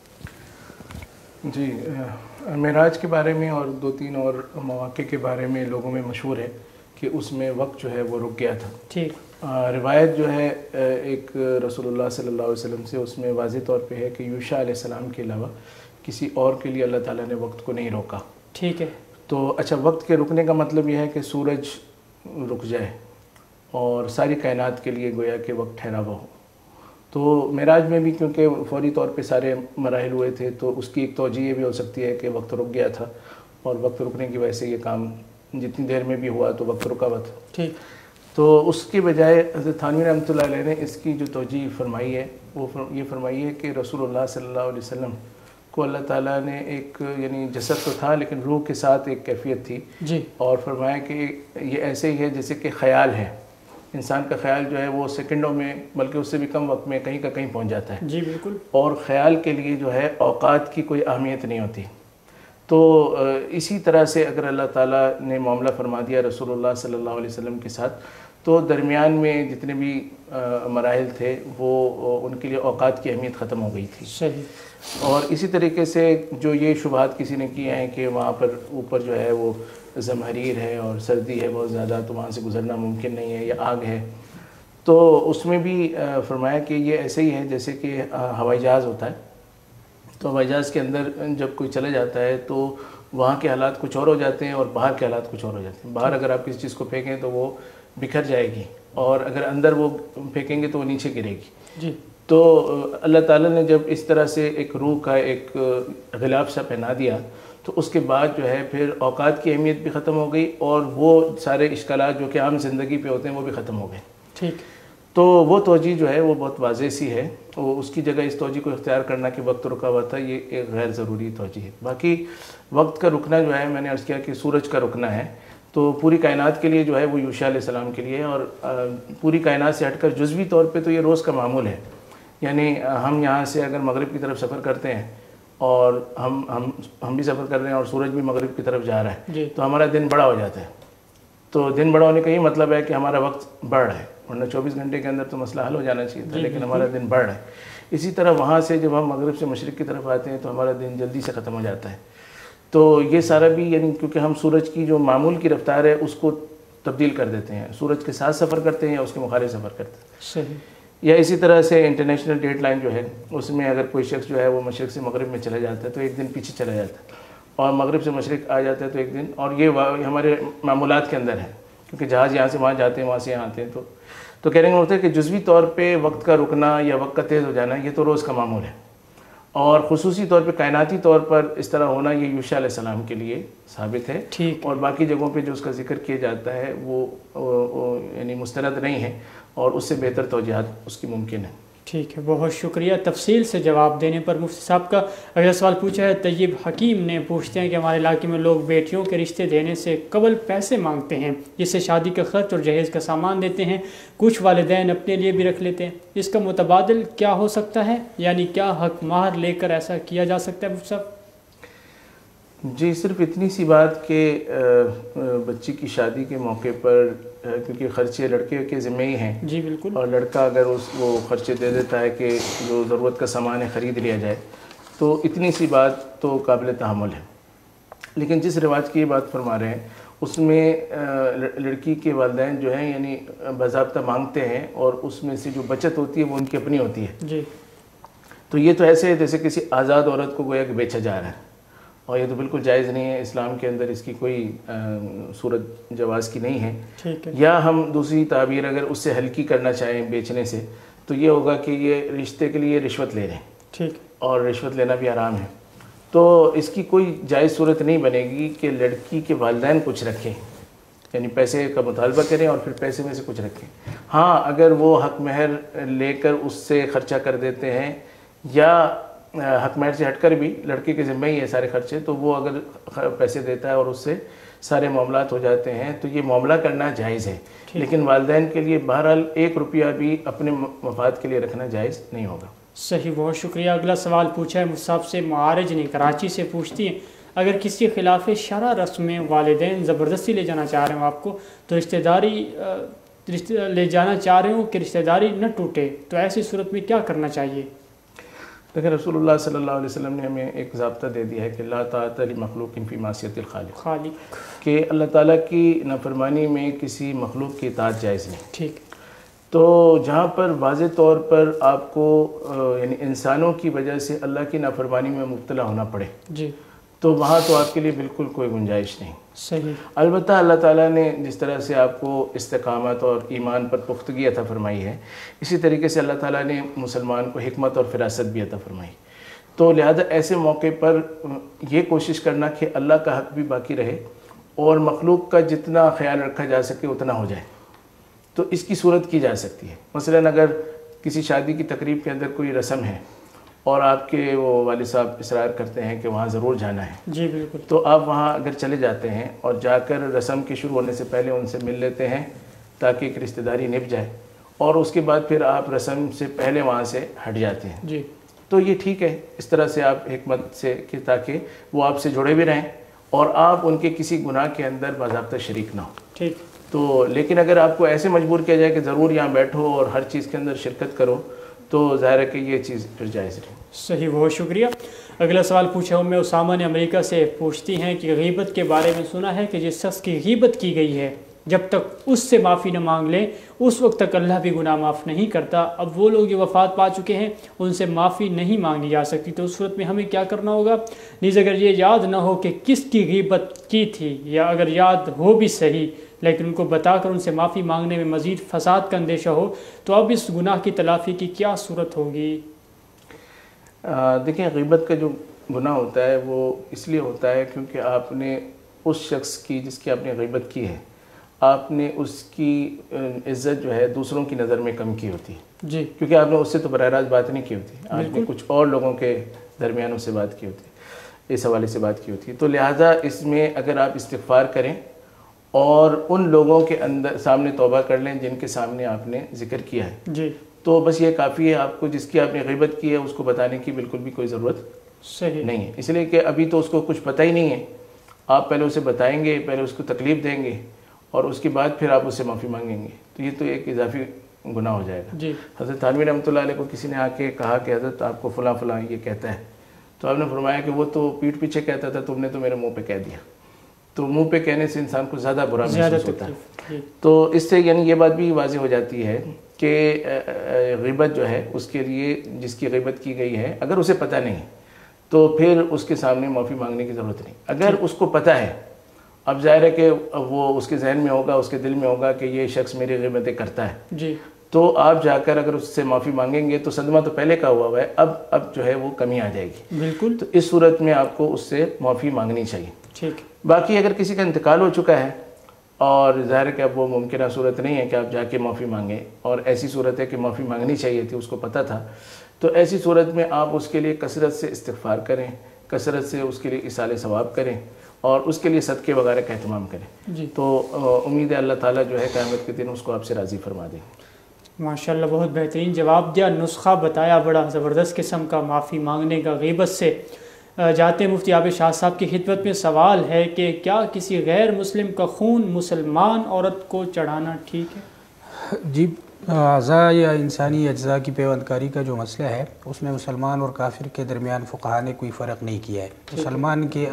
جی معراج کے بارے میں اور دو تین اور مواقع کے بارے میں لوگوں میں مشہور ہے کہ اس میں وقت جو ہے وہ رک گیا تھا۔ ٹھیک، روایت جو ہے ایک رسول اللہ صلی اللہ علیہ وسلم سے، اس میں واضح طور پہ ہے کہ یوشع علیہ السلام کے علاوہ کسی اور کے لیے اللہ تعالیٰ نے وقت کو نہیں روکا۔ ٹھیک ہے، تو اچھا وقت کے رکنے کا مطلب یہ ہے کہ سورج رک جائے اور ساری کائنات کے لیے گویا کہ وقت ٹھہرا ہوا ہو۔ تو معراج میں بھی کیونکہ فوری طور پہ سارے مراحل ہوئے تھے تو اس کی ایک توجہ یہ بھی ہو سکتی ہے کہ وقت رک گیا تھا اور وقت رکنے کی وجہ سے یہ کام جتنی دیر میں بھی ہوا تو وقت رکا ہوا تھا۔ ٹھیک، تو اس کی بجائے حضرت تھانوی رحمۃ اللہ علیہ نے اس کی جو توجہ فرمائی ہے وہ یہ فرمائی ہے کہ رسول اللہ صلی اللہ علیہ وسلم کو اللہ تعالیٰ نے ایک یعنی جسد تو تھا لیکن روح کے ساتھ ایک کیفیت تھی جی، اور فرمایا کہ یہ ایسے ہی ہے جیسے کہ خیال ہے، انسان کا خیال جو ہے وہ سیکنڈوں میں بلکہ اس سے بھی کم وقت میں کہیں کا کہیں پہنچ جاتا ہے، جی بالکل، اور خیال کے لیے جو ہے اوقات کی کوئی اہمیت نہیں ہوتی۔ تو اسی طرح سے اگر اللہ تعالیٰ نے معاملہ فرما دیا رسول اللہ صلی اللہ علیہ وسلم کے ساتھ تو درمیان میں جتنے بھی مراحل تھے وہ ان کے لیے اوقات کی اہمیت ختم ہو گئی تھی۔ صحیح، اور اسی طریقے سے جو یہ شبہات کسی نے کیے ہیں کہ وہاں پر اوپر جو ہے وہ زمہریر ہے اور سردی ہے بہت زیادہ تو وہاں سے گزرنا ممکن نہیں ہے یا آگ ہے، تو اس میں بھی فرمایا کہ یہ ایسے ہی ہے جیسے کہ ہوائی جہاز ہوتا ہے، تو ہوائی جہاز کے اندر جب کوئی چلے جاتا ہے تو وہاں کے حالات کچھ اور ہو جاتے ہیں اور باہر کے حالات کچھ اور ہو جاتے ہیں۔ باہر اگر آپ کسی چیز کو پھینکیں تو وہ بکھر جائے گی اور اگر اندر وہ پھینکیں گے تو وہ نیچے گرے گی۔ جی، تو اللہ تعالیٰ نے جب اس طرح سے ایک روح کا ایک غلاف سا پہنا دیا تو اس کے بعد جو ہے پھر اوقات کی اہمیت بھی ختم ہو گئی اور وہ سارے اشکالات جو کہ عام زندگی پہ ہوتے ہیں وہ بھی ختم ہو گئے. ٹھیک. تو وہ توجہ جو ہے وہ بہت واضح سی ہے. وہ اس کی جگہ اس توجہ کو اختیار کرنا کہ وقت رکا ہوا تھا، یہ ایک غیر ضروری توجہ ہے. باقی وقت کا رکنا جو ہے میں نے عرض کیا کہ سورج کا رکنا ہے، تو پوری کائنات کے لیے جو ہے وہ یوشع علیہ السلام کے لیے، اور پوری کائنات سے ہٹ کر جزوی طور پہ تو یہ روز کا معمول ہے. یعنی ہم یہاں سے اگر مغرب کی طرف سفر کرتے ہیں اور ہم ہم ہم بھی سفر کر رہے ہیں اور سورج بھی مغرب کی طرف جا رہا ہے جی. تو ہمارا دن بڑا ہو جاتا ہے. تو دن بڑا ہونے کا یہ مطلب ہے کہ ہمارا وقت بڑھ رہا ہے، ورنہ چوبیس گھنٹے کے اندر تو مسئلہ حل ہو جانا چاہیے تھا، لیکن ہمارا دن بڑھ رہا ہے. اسی طرح وہاں سے جب ہم مغرب سے مشرق کی طرف آتے ہیں تو ہمارا دن جلدی سے ختم ہو جاتا ہے. تو یہ سارا بھی یعنی کیونکہ ہم سورج کی جو معمول کی رفتار ہے اس کو تبدیل کر دیتے ہیں، سورج کے ساتھ سفر کرتے ہیں یا اس کے مخالف سفر کرتے ہیں. صحیح. یا اسی طرح سے انٹرنیشنل ڈیٹ لائن جو ہے اس میں اگر کوئی شخص جو ہے وہ مشرق سے مغرب میں چلا جاتا ہے تو ایک دن پیچھے چلا جاتا ہے، اور مغرب سے مشرق آ جاتا ہے تو ایک دن، اور یہ ہمارے معمولات کے اندر ہے کیونکہ جہاز یہاں سے وہاں جاتے ہیں وہاں سے یہاں آتے ہیں. تو تو کہنے کا ہوتا ہے کہ جزوی طور پہ وقت کا رکنا یا وقت کا تیز ہو جانا یہ تو روز کا معمول ہے، اور خصوصی طور پہ کائناتی طور پر اس طرح ہونا یہ یوشع علیہ السلام کے لیے ثابت ہے. ٹھیک. اور باقی جگہوں پہ جو اس کا ذکر کیا جاتا ہے وہ یعنی مستند نہیں ہے، اور اس سے بہتر توجیہات اس کی ممکن ہے. ٹھیک ہے، بہت شکریہ تفصیل سے جواب دینے پر مفتی صاحب کا. اگلا سوال پوچھا ہے طیب حکیم نے، پوچھتے ہیں کہ ہمارے علاقے میں لوگ بیٹیوں کے رشتے دینے سے قبل پیسے مانگتے ہیں جس سے شادی کا خرچ اور جہیز کا سامان دیتے ہیں، کچھ والدین اپنے لیے بھی رکھ لیتے ہیں، اس کا متبادل کیا ہو سکتا ہے؟ یعنی کیا حق مہر لے کر ایسا کیا جا سکتا ہے مفتی صاحب؟ جی صرف اتنی سی بات کہ بچی کی شادی کے موقع پر کیونکہ خرچے لڑکے کے ذمہ ہی ہیں. جی بالکل. اور لڑکا اگر اس وہ خرچے دے دیتا ہے کہ جو ضرورت کا سامان ہے خرید لیا جائے تو اتنی سی بات تو قابل تحمل ہے. لیکن جس رواج کی یہ بات فرما رہے ہیں اس میں لڑکی کے والدین جو ہیں یعنی باضابطہ مانگتے ہیں، اور اس میں سے جو بچت ہوتی ہے وہ ان کی اپنی ہوتی ہے. جی. تو یہ تو ایسے ہے جیسے کسی آزاد عورت کو گویا کہ بیچا جا رہا ہے، اور یہ تو بالکل جائز نہیں ہے. اسلام کے اندر اس کی کوئی صورت جواز کی نہیں ہے. ٹھیک ہے. یا ہم دوسری تعبیر اگر اس سے ہلکی کرنا چاہیں بیچنے سے تو یہ ہوگا کہ یہ رشتے کے لیے رشوت لے رہے ہیں. ٹھیک. اور رشوت لینا بھی حرام ہے. تو اس کی کوئی جائز صورت نہیں بنے گی کہ لڑکی کے والدین کچھ رکھیں، یعنی پیسے کا مطالبہ کریں اور پھر پیسے میں سے کچھ رکھیں. ہاں اگر وہ حق مہر لے کر اس سے خرچہ کر دیتے ہیں، یا حق مہر سے ہٹ کر بھی لڑکے کے ذمہ ہی ہے سارے خرچے، تو وہ اگر پیسے دیتا ہے اور اس سے سارے معاملات ہو جاتے ہیں تو یہ معاملہ کرنا جائز ہے. لیکن والدین کے لیے بہرحال ایک روپیہ بھی اپنے مفاد کے لیے رکھنا جائز نہیں ہوگا. صحیح، بہت شکریہ. اگلا سوال پوچھا ہے مصعب سے، معارج نے، کراچی سے، پوچھتی ہیں اگر کسی خلاف شرع رسم میں والدین زبردستی لے جانا چاہ رہے ہوں آپ کو، تو رشتہ داری رشتہ لے جانا چاہ رہے ہوں کہ رشتہ داری نہ ٹوٹے، تو ایسی صورت میں کیا کرنا چاہیے؟ لیکن رسول اللہ صلی اللہ علیہ وسلم نے ہمیں ایک ضابطہ دے دیا ہے کہ لا طاعۃ لمخلوق فی معصیۃ الخالق، خالق، کہ اللہ تعالیٰ کی نافرمانی میں کسی مخلوق کی اطاعت جائز نہیں. ٹھیک. تو جہاں پر واضح طور پر آپ کو یعنی انسانوں کی وجہ سے اللہ کی نافرمانی میں مبتلا ہونا پڑے، جی، تو وہاں تو آپ کے لیے بالکل کوئی گنجائش نہیں. صحیح. البتہ اللہ تعالیٰ نے جس طرح سے آپ کو استقامت اور ایمان پر پختگی عطا فرمائی ہے، اسی طریقے سے اللہ تعالیٰ نے مسلمان کو حکمت اور فراست بھی عطا فرمائی. تو لہذا ایسے موقع پر یہ کوشش کرنا کہ اللہ کا حق بھی باقی رہے اور مخلوق کا جتنا خیال رکھا جا سکے اتنا ہو جائے، تو اس کی صورت کی جا سکتی ہے. مثلاً اگر کسی شادی کی تقریب کے اندر کوئی رسم ہے اور آپ کے وہ والد صاحب اصرار کرتے ہیں کہ وہاں ضرور جانا ہے، جی بالکل، تو آپ وہاں اگر چلے جاتے ہیں اور جا کر رسم کے شروع ہونے سے پہلے ان سے مل لیتے ہیں تاکہ ایک رشتہ داری نبھ جائے، اور اس کے بعد پھر آپ رسم سے پہلے وہاں سے ہٹ جاتے ہیں، جی، تو یہ ٹھیک ہے. اس طرح سے آپ حکمت سے کہ تاکہ وہ آپ سے جڑے بھی رہیں اور آپ ان کے کسی گناہ کے اندر باضابطہ شریک نہ ہو. ٹھیک. تو لیکن اگر آپ کو ایسے مجبور کیا جائے کہ ضرور یہاں بیٹھو اور ہر چیز کے اندر شرکت کرو تو ظاہر ہے کہ یہ چیز پھر جائز نہیں. صحیح، بہت شکریہ. اگلا سوال پوچھا ام اسامہ نے، امریکہ سے، پوچھتی ہیں کہ غیبت کے بارے میں سنا ہے کہ جس شخص کی غیبت کی گئی ہے جب تک اس سے معافی نہ مانگ لے اس وقت تک اللہ بھی گناہ معاف نہیں کرتا. اب وہ لوگ جو وفات پا چکے ہیں ان سے معافی نہیں مانگی جا سکتی، تو اس صورت میں ہمیں کیا کرنا ہوگا؟ نیز اگر یہ یاد نہ ہو کہ کس کی غیبت کی تھی، یا اگر یاد ہو بھی صحیح لیکن ان کو بتا کر ان سے معافی مانگنے میں مزید فساد کا اندیشہ ہو، تو اب اس گناہ کی تلافی کی کیا صورت ہوگی؟ دیکھیں غیبت کا جو گناہ ہوتا ہے وہ اس لیے ہوتا ہے کیونکہ آپ نے اس شخص کی جس کی آپ نے غیبت کی ہے، آپ نے اس کی عزت جو ہے دوسروں کی نظر میں کم کی ہوتی ہے جی، کیونکہ آپ نے اس سے تو براہ راست بات نہیں کی ہوتی، آپ نے کچھ اور لوگوں کے درمیان اس سے بات کی ہوتی ہے، اس حوالے سے بات کی ہوتی ہے. تو لہٰذا اس میں اگر آپ استغفار کریں اور ان لوگوں کے اندر سامنے توبہ کر لیں جن کے سامنے آپ نے ذکر کیا ہے، جی، تو بس یہ کافی ہے. آپ کو جس کی آپ نے غیبت کی ہے اس کو بتانے کی بالکل بھی کوئی ضرورت صحیح نہیں ہے، اس لیے کہ ابھی تو اس کو کچھ پتہ ہی نہیں ہے. آپ پہلے اسے بتائیں گے، پہلے اس کو تکلیف دیں گے اور اس کے بعد پھر آپ اس سے معافی مانگیں گے، تو یہ تو ایک اضافی گناہ ہو جائے گا. جی، حضرت تھانوی رحمۃ اللہ علیہ کو کسی نے آ کے کہا کہ حضرت آپ کو فلاں فلاں یہ کہتا ہے، تو آپ نے فرمایا کہ وہ تو پیٹھ پیچھے کہتا تھا، تم نے تو میرے منہ پہ کہہ دیا. تو منہ پہ کہنے سے انسان کو زیادہ برا محسوس ہوتا ہے. تو اس سے یعنی یہ بات بھی واضح ہو جاتی ہے کہ غیبت جو ہے اس کے لیے جس کی غیبت کی گئی ہے اگر اسے پتہ نہیں تو پھر اس کے سامنے معافی مانگنے کی ضرورت نہیں. اگر اس کو پتہ ہے، اب ظاہر ہے کہ وہ اس کے ذہن میں ہوگا، اس کے دل میں ہوگا کہ یہ شخص میری غیبتیں کرتا ہے، جی، تو آپ جا کر اگر اس سے معافی مانگیں گے تو صدمہ تو پہلے کا ہوا ہوا ہے، اب اب جو ہے وہ کمی آ جائے گی. بالکل. تو اس صورت میں آپ کو اس سے معافی مانگنی چاہیے. ٹھیک. باقی اگر کسی کا انتقال ہو چکا ہے اور ظاہر ہے کہ اب وہ ممکنہ صورت نہیں ہے کہ آپ جا کے معافی مانگیں، اور ایسی صورت ہے کہ معافی مانگنی چاہیے تھی، اس کو پتہ تھا، تو ایسی صورت میں آپ اس کے لیے کثرت سے استغفار کریں، کثرت سے اس کے لیے اصالہ ثواب کریں اور اس کے لیے صدقے وغیرہ کا اہتمام کریں. جی، تو امید ہے اللہ تعالیٰ جو ہے قیامت کے دن اس کو آپ سے راضی فرما دیں. ماشاءاللہ بہت بہترین جواب دیا، نسخہ بتایا بڑا زبردست قسم کا معافی مانگنے کا. غیبت سے جاتے مفتی عابد شاہ صاحب کی خدمت میں سوال ہے کہ کیا کسی غیر مسلم کا خون مسلمان عورت کو چڑھانا ٹھیک ہے؟ جی، اعضاء یا انسانی اجزاء کی پیوند کاری کا جو مسئلہ ہے اس میں مسلمان اور کافر کے درمیان فقہاء نے کوئی فرق نہیں کیا ہے. مسلمان کے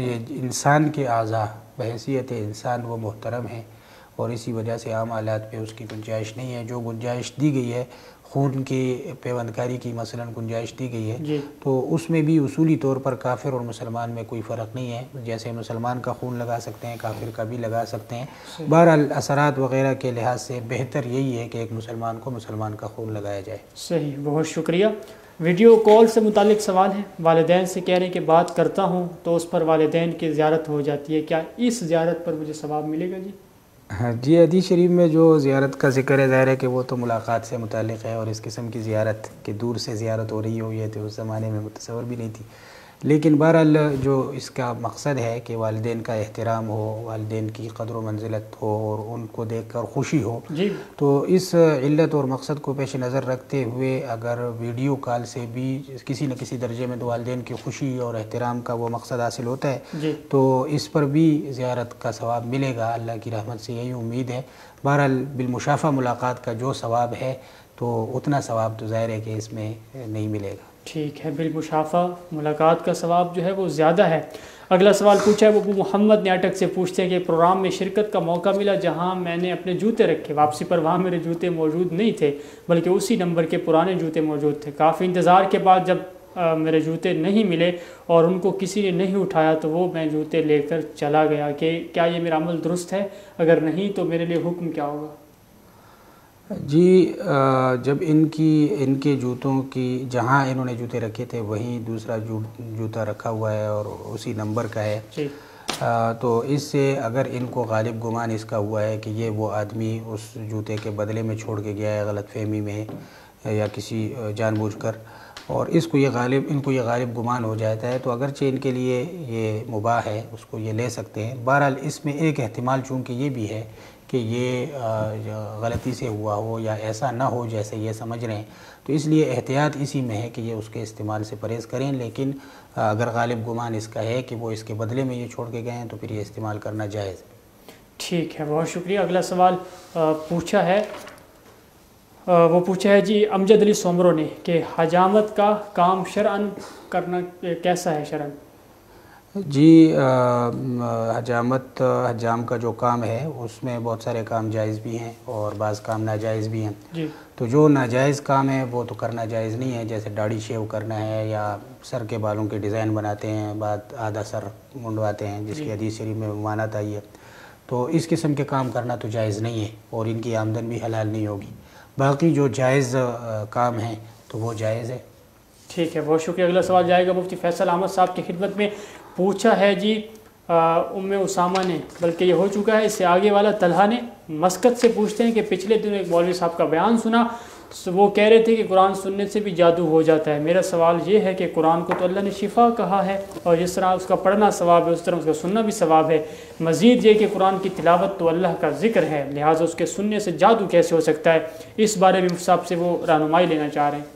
انسان کے اعضاء بحیثیت انسان وہ محترم ہیں اور اسی وجہ سے عام حالات پہ اس کی گنجائش نہیں ہے. جو گنجائش دی گئی ہے خون کی پیوند کاری کی مثلا گنجائش دی گئی ہے تو اس میں بھی اصولی طور پر کافر اور مسلمان میں کوئی فرق نہیں ہے. جیسے مسلمان کا خون لگا سکتے ہیں کافر کا بھی لگا سکتے ہیں. بہرحال اثرات وغیرہ کے لحاظ سے بہتر یہی ہے کہ ایک مسلمان کو مسلمان کا خون لگایا جائے. صحیح، بہت شکریہ. ویڈیو کال سے متعلق سوال ہے، والدین سے کہہ رہے ہیں کہ بات کرتا ہوں تو اس پر والدین کی زیارت ہو جاتی ہے، کیا اس زیارت پر مجھے ثواب ملے گا؟ جی ہاں جی، حدیث شریف میں جو زیارت کا ذکر ہے ظاہر ہے کہ وہ تو ملاقات سے متعلق ہے، اور اس قسم کی زیارت کہ دور سے زیارت ہو رہی ہو یہ تو اس زمانے میں متصور بھی نہیں تھی. لیکن بہرحال جو اس کا مقصد ہے کہ والدین کا احترام ہو، والدین کی قدر و منزلت ہو اور ان کو دیکھ کر خوشی ہو، جی تو اس علت اور مقصد کو پیش نظر رکھتے ہوئے اگر ویڈیو کال سے بھی کسی نہ کسی درجے میں تو والدین کی خوشی اور احترام کا وہ مقصد حاصل ہوتا ہے جی تو اس پر بھی زیارت کا ثواب ملے گا. اللہ کی رحمت سے یہی امید ہے. بہرحال بالمشافہ ملاقات کا جو ثواب ہے تو اتنا ثواب تو ظاہر ہے کہ اس میں نہیں ملے گا. ٹھیک ہے، بالمشافہ ملاقات کا ثواب جو ہے وہ زیادہ ہے. اگلا سوال پوچھا ہے وہ ابو محمد نیاٹک سے، پوچھتے ہیں کہ پروگرام میں شرکت کا موقع ملا جہاں میں نے اپنے جوتے رکھے، واپسی پر وہاں میرے جوتے موجود نہیں تھے بلکہ اسی نمبر کے پرانے جوتے موجود تھے. کافی انتظار کے بعد جب آ, میرے جوتے نہیں ملے اور ان کو کسی نے نہیں اٹھایا تو وہ میں جوتے لے کر چلا گیا، کہ کیا یہ میرا عمل درست ہے؟ اگر نہیں تو میرے لیے حکم کیا ہوگا؟ جی، جب ان کی ان کے جوتوں کی جہاں انہوں نے جوتے رکھے تھے وہیں دوسرا جو جوتا رکھا ہوا ہے اور اسی نمبر کا ہے، جی تو اس سے اگر ان کو غالب گمان اس کا ہوا ہے کہ یہ وہ آدمی اس جوتے کے بدلے میں چھوڑ کے گیا ہے غلط فہمی میں یا کسی جان بوجھ کر، اور اس کو یہ غالب ان کو یہ غالب گمان ہو جاتا ہے تو اگرچہ ان کے لیے یہ مباح ہے، اس کو یہ لے سکتے ہیں. بہرحال اس میں ایک احتمال چونکہ یہ بھی ہے کہ یہ غلطی سے ہوا ہو یا ایسا نہ ہو جیسے یہ سمجھ رہے ہیں، تو اس لیے احتیاط اسی میں ہے کہ یہ اس کے استعمال سے پرہیز کریں. لیکن اگر غالب گمان اس کا ہے کہ وہ اس کے بدلے میں یہ چھوڑ کے گئے ہیں تو پھر یہ استعمال کرنا جائز ہے. ٹھیک ہے، بہت شکریہ. اگلا سوال پوچھا ہے وہ پوچھا ہے جی امجد علی سومرو نے کہ حجامت کا کام شرعاً کرنا کیسا ہے شرعاً؟ جی، حجامت حجام کا جو کام ہے اس میں بہت سارے کام جائز بھی ہیں اور بعض کام ناجائز بھی ہیں. جی تو جو ناجائز کام ہے وہ تو کرنا جائز نہیں ہے، جیسے داڑھی شیو کرنا ہے یا سر کے بالوں کے ڈیزائن بناتے ہیں، بعد آدھا سر منڈواتے ہیں جس کی حدیث شریف میں ممانعت آئی ہے. تو اس قسم کے کام کرنا تو جائز نہیں ہے اور ان کی آمدن بھی حلال نہیں ہوگی. باقی جو جائز کام ہیں تو وہ جائز ہے. ٹھیک ہے، بہت شکریہ. اگلا سوال جائے گا مفتی فیصل احمد صاحب کی خدمت میں. پوچھا ہے جی ام اسامہ نے، بلکہ یہ ہو چکا ہے، اس سے آگے والا طلحہ نے مسقط سے پوچھتے ہیں کہ پچھلے دنوں ایک مولوی صاحب کا بیان سنا، وہ کہہ رہے تھے کہ قرآن سننے سے بھی جادو ہو جاتا ہے. میرا سوال یہ ہے کہ قرآن کو تو اللہ نے شفا کہا ہے، اور جس طرح اس کا پڑھنا ثواب ہے اس طرح اس کا سننا بھی ثواب ہے. مزید یہ کہ قرآن کی تلاوت تو اللہ کا ذکر ہے، لہٰذا اس کے سننے سے جادو کیسے ہو سکتا ہے؟ اس بارے میں مفتی صاحب سے وہ رہنمائی لینا چاہ رہے ہیں.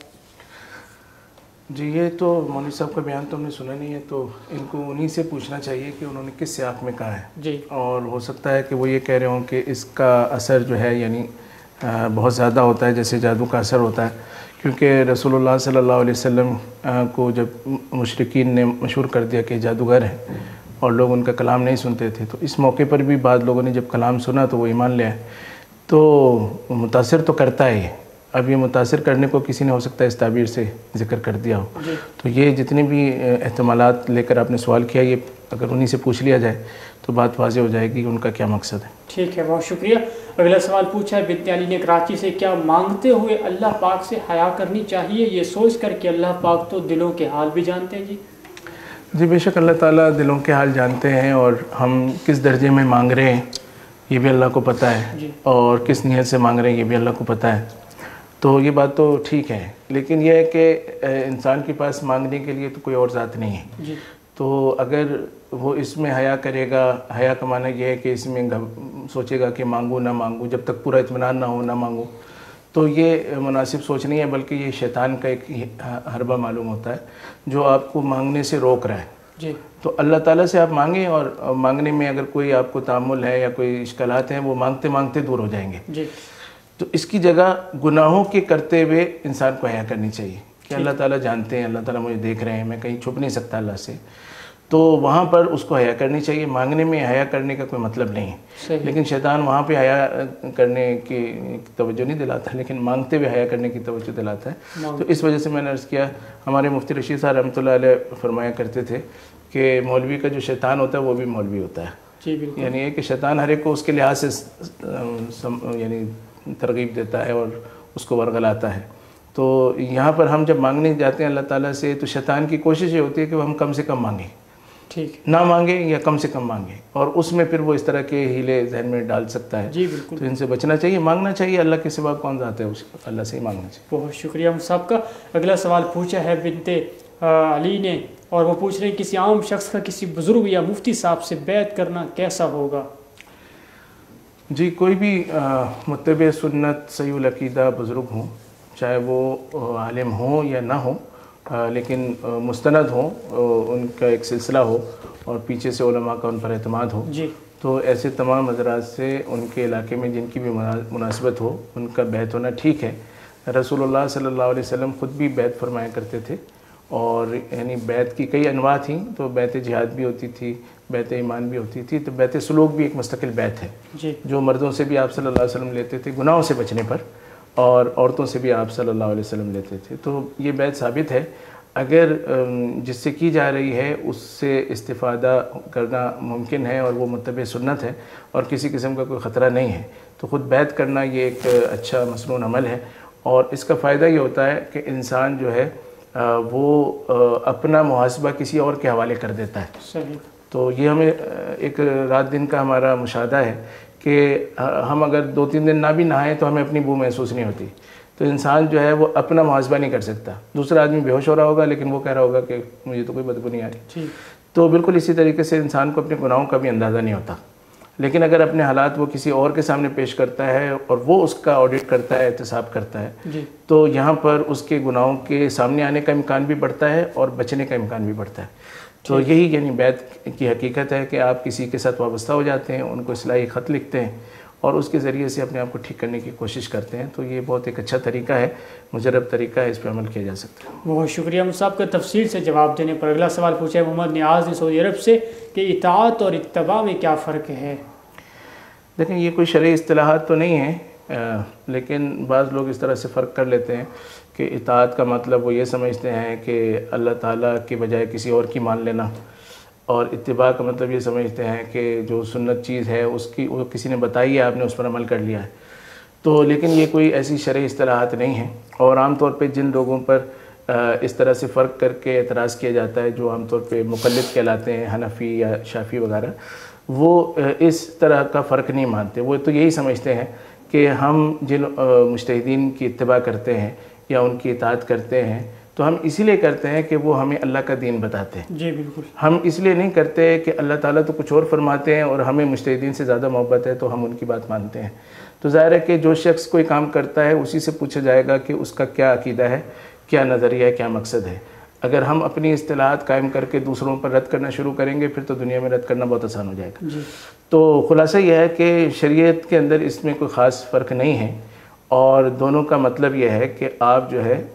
جی یہ تو مولوی صاحب کا بیان تو ہم نے سنا نہیں ہے، تو ان کو انہی سے پوچھنا چاہیے کہ انہوں نے کس سیاق میں کہا ہے. جی. اور ہو سکتا ہے کہ وہ یہ کہہ رہے ہوں کہ اس کا اثر جو ہے یعنی بہت زیادہ ہوتا ہے جیسے جادو کا اثر ہوتا ہے، کیونکہ رسول اللہ صلی اللہ علیہ وسلم کو جب مشرکین نے مشہور کر دیا کہ جادوگر ہیں اور لوگ ان کا کلام نہیں سنتے تھے، تو اس موقع پر بھی بعض لوگوں نے جب کلام سنا تو وہ ایمان لے آئے. تو متاثر تو کرتا ہے. اب یہ متاثر کرنے کو کسی نے ہو سکتا ہے اس تعبیر سے ذکر کر دیا ہو. تو یہ جتنے بھی احتمالات لے کر آپ نے سوال کیا، یہ اگر انہی سے پوچھ لیا جائے تو بات واضح ہو جائے گی کہ ان کا کیا مقصد ہے. ٹھیک ہے، بہت شکریہ. اگلا سوال پوچھا ہے بنت علی نے کراچی سے، کیا مانگتے ہوئے اللہ پاک سے حیا کرنی چاہیے یہ سوچ کر کہ اللہ پاک تو دلوں کے حال بھی جانتے ہیں؟ جی جی بے شک اللہ تعالیٰ دلوں کے حال جانتے ہیں، اور ہم کس درجے میں مانگ رہے ہیں یہ بھی اللہ کو پتہ ہے، اور کس نیت سے مانگ رہے ہیں یہ بھی اللہ کو پتہ ہے. تو یہ بات تو ٹھیک ہے، لیکن یہ ہے کہ انسان کے پاس مانگنے کے لیے تو کوئی اور ذات نہیں ہے. تو اگر وہ اس میں حیا کرے گا، حیا کا معنی یہ ہے کہ اس میں سوچے گا کہ مانگوں نہ مانگوں، جب تک پورا اطمینان نہ ہو نہ مانگوں، تو یہ مناسب سوچ نہیں ہے، بلکہ یہ شیطان کا ایک حربہ معلوم ہوتا ہے جو آپ کو مانگنے سے روک رہا ہے. جی. تو اللہ تعالیٰ سے آپ مانگیں، اور مانگنے میں اگر کوئی آپ کو تعامل ہے یا کوئی اشکالات ہیں وہ مانگتے مانگتے دور ہو جائیں گے. جی. تو اس کی جگہ گناہوں کے کرتے ہوئے انسان کو حیا کرنی چاہیے کہ اللہ تعالیٰ جانتے ہیں، اللہ تعالیٰ مجھے دیکھ رہے ہیں، میں کہیں چھپ نہیں سکتا اللہ سے. تو وہاں پر اس کو حیا کرنی چاہیے. مانگنے میں حیا کرنے کا کوئی مطلب نہیں ہے، لیکن شیطان وہاں پہ حیا کرنے کی توجہ نہیں دلاتا، لیکن مانگتے ہوئے حیا کرنے کی توجہ دلاتا ہے. تو اس وجہ سے میں نے عرض کیا، ہمارے مفتی رشید صاحب رحمۃ اللہ علیہ فرمایا کرتے تھے کہ مولوی کا جو شیطان ہوتا ہے وہ بھی مولوی ہوتا ہے. یعنی یہ کہ شیطان ہر ایک کو اس کے لحاظ سے یعنی ترغیب دیتا ہے اور اس کو ورغلاتا ہے. تو یہاں پر ہم جب مانگنے جاتے ہیں اللہ تعالیٰ سے تو شیطان کی کوشش یہ ہوتی ہے کہ ہم کم سے کم مانگیں، ٹھیک نہ مانگیں یا کم سے کم مانگیں، اور اس میں پھر وہ اس طرح کے ہیلے ذہن میں ڈال سکتا ہے. جی بالکل. تو ان سے بچنا چاہیے، مانگنا چاہیے. اللہ کے سوا کون ذات ہے، اس اللہ سے ہی مانگنا چاہیے. بہت شکریہ ہم صاحب کا. اگلا سوال پوچھا ہے بنت علی نے، اور وہ پوچھ رہے ہیں کسی عام شخص کا کسی بزرگ یا مفتی صاحب سے بیعت کرنا کیسا ہوگا؟ جی کوئی بھی متبع سنت صحیح العقیدہ بزرگ ہوں، چاہے وہ عالم ہوں یا نہ ہوں، لیکن مستند ہوں، ان کا ایک سلسلہ ہو اور پیچھے سے علماء کا ان پر اعتماد ہو. جی. تو ایسے تمام حضرات سے ان کے علاقے میں جن کی بھی مناسبت ہو ان کا بیعت ہونا ٹھیک ہے. رسول اللہ صلی اللہ علیہ وسلم خود بھی بیعت فرمایا کرتے تھے، اور یعنی بیعت کی کئی انواع تھیں. تو بیعت جہاد بھی ہوتی تھی، بیعت ایمان بھی ہوتی تھی، تو بیعت سلوک بھی ایک مستقل بیعت ہے. جی. جو مردوں سے بھی آپ صلی اللہ علیہ وسلم لیتے تھے گناہوں سے بچنے پر، اور عورتوں سے بھی آپ صلی اللہ علیہ وسلم لیتے تھے. تو یہ بیعت ثابت ہے. اگر جس سے کی جا رہی ہے اس سے استفادہ کرنا ممکن ہے اور وہ متبع سنت ہے اور کسی قسم کا کوئی خطرہ نہیں ہے، تو خود بیعت کرنا یہ ایک اچھا مسنون عمل ہے. اور اس کا فائدہ یہ ہوتا ہے کہ انسان جو ہے وہ اپنا محاسبہ کسی اور کے حوالے کر دیتا ہے. صحیح. تو یہ ہمیں ایک رات دن کا ہمارا مشاہدہ ہے کہ ہم اگر دو تین دن نہ بھی نہائیں تو ہمیں اپنی بو محسوس نہیں ہوتی. تو انسان جو ہے وہ اپنا محاسبہ نہیں کر سکتا. دوسرا آدمی بے ہوش ہو رہا ہوگا لیکن وہ کہہ رہا ہوگا کہ مجھے تو کوئی بدبو نہیں آ رہی. تو بالکل اسی طریقے سے انسان کو اپنے گناہوں کا بھی اندازہ نہیں ہوتا. لیکن اگر اپنے حالات وہ کسی اور کے سامنے پیش کرتا ہے اور وہ اس کا آڈٹ کرتا ہے، احتساب کرتا ہے، تو یہاں پر اس کے گناہوں کے سامنے آنے کا امکان بھی بڑھتا ہے اور بچنے کا امکان بھی بڑھتا ہے. تو یہی یعنی بیعت کی حقیقت ہے کہ آپ کسی کے ساتھ وابستہ ہو جاتے ہیں، ان کو اصلاحی خط لکھتے ہیں اور اس کے ذریعے سے اپنے آپ کو ٹھیک کرنے کی کوشش کرتے ہیں. تو یہ بہت ایک اچھا طریقہ ہے، مجرب طریقہ ہے، اس پہ عمل کیا جا سکتا ہے. بہت شکریہ صاحب کا تفصیل سے جواب دینے پر. اگلا سوال پوچھا ہے محمد نیاز نے سعودی عرب سے کہ اطاعت اور اتباع میں کیا فرق ہے؟ دیکھیں یہ کوئی شرعی اصطلاحات تو نہیں ہیں، لیکن بعض لوگ اس طرح سے فرق کر لیتے ہیں کہ اطاعت کا مطلب وہ یہ سمجھتے ہیں کہ اللہ تعالیٰ کے بجائے کسی اور کی مان لینا، اور اتباع کا مطلب یہ سمجھتے ہیں کہ جو سنت چیز ہے اس کی وہ کسی نے بتائی ہے، آپ نے اس پر عمل کر لیا ہے. تو لیکن یہ کوئی ایسی شرعی اصطلاحات نہیں ہیں. اور عام طور پہ جن لوگوں پر اس طرح سے فرق کر کے اعتراض کیا جاتا ہے جو عام طور پہ مقلد کہلاتے ہیں حنفی یا شافعی وغیرہ، وہ اس طرح کا فرق نہیں مانتے. وہ تو یہی سمجھتے ہیں کہ ہم جن مجتہدین کی اتباع کرتے ہیں یا ان کی اطاعت کرتے ہیں تو ہم اسی لیے کرتے ہیں کہ وہ ہمیں اللہ کا دین بتاتے ہیں. جی بالکل. ہم اس لیے نہیں کرتے کہ اللہ تعالیٰ تو کچھ اور فرماتے ہیں اور ہمیں مجتہدین سے زیادہ محبت ہے تو ہم ان کی بات مانتے ہیں. تو ظاہر ہے کہ جو شخص کوئی کام کرتا ہے اسی سے پوچھا جائے گا کہ اس کا کیا عقیدہ ہے، کیا نظریہ ہے، کیا مقصد ہے. اگر ہم اپنی اصطلاحات قائم کر کے دوسروں پر رد کرنا شروع کریں گے پھر تو دنیا میں رد کرنا بہت آسان ہو جائے گا. جی. تو خلاصہ یہ ہے کہ شریعت کے اندر اس میں کوئی خاص فرق نہیں ہے، اور دونوں کا مطلب یہ ہے کہ آپ جو ہے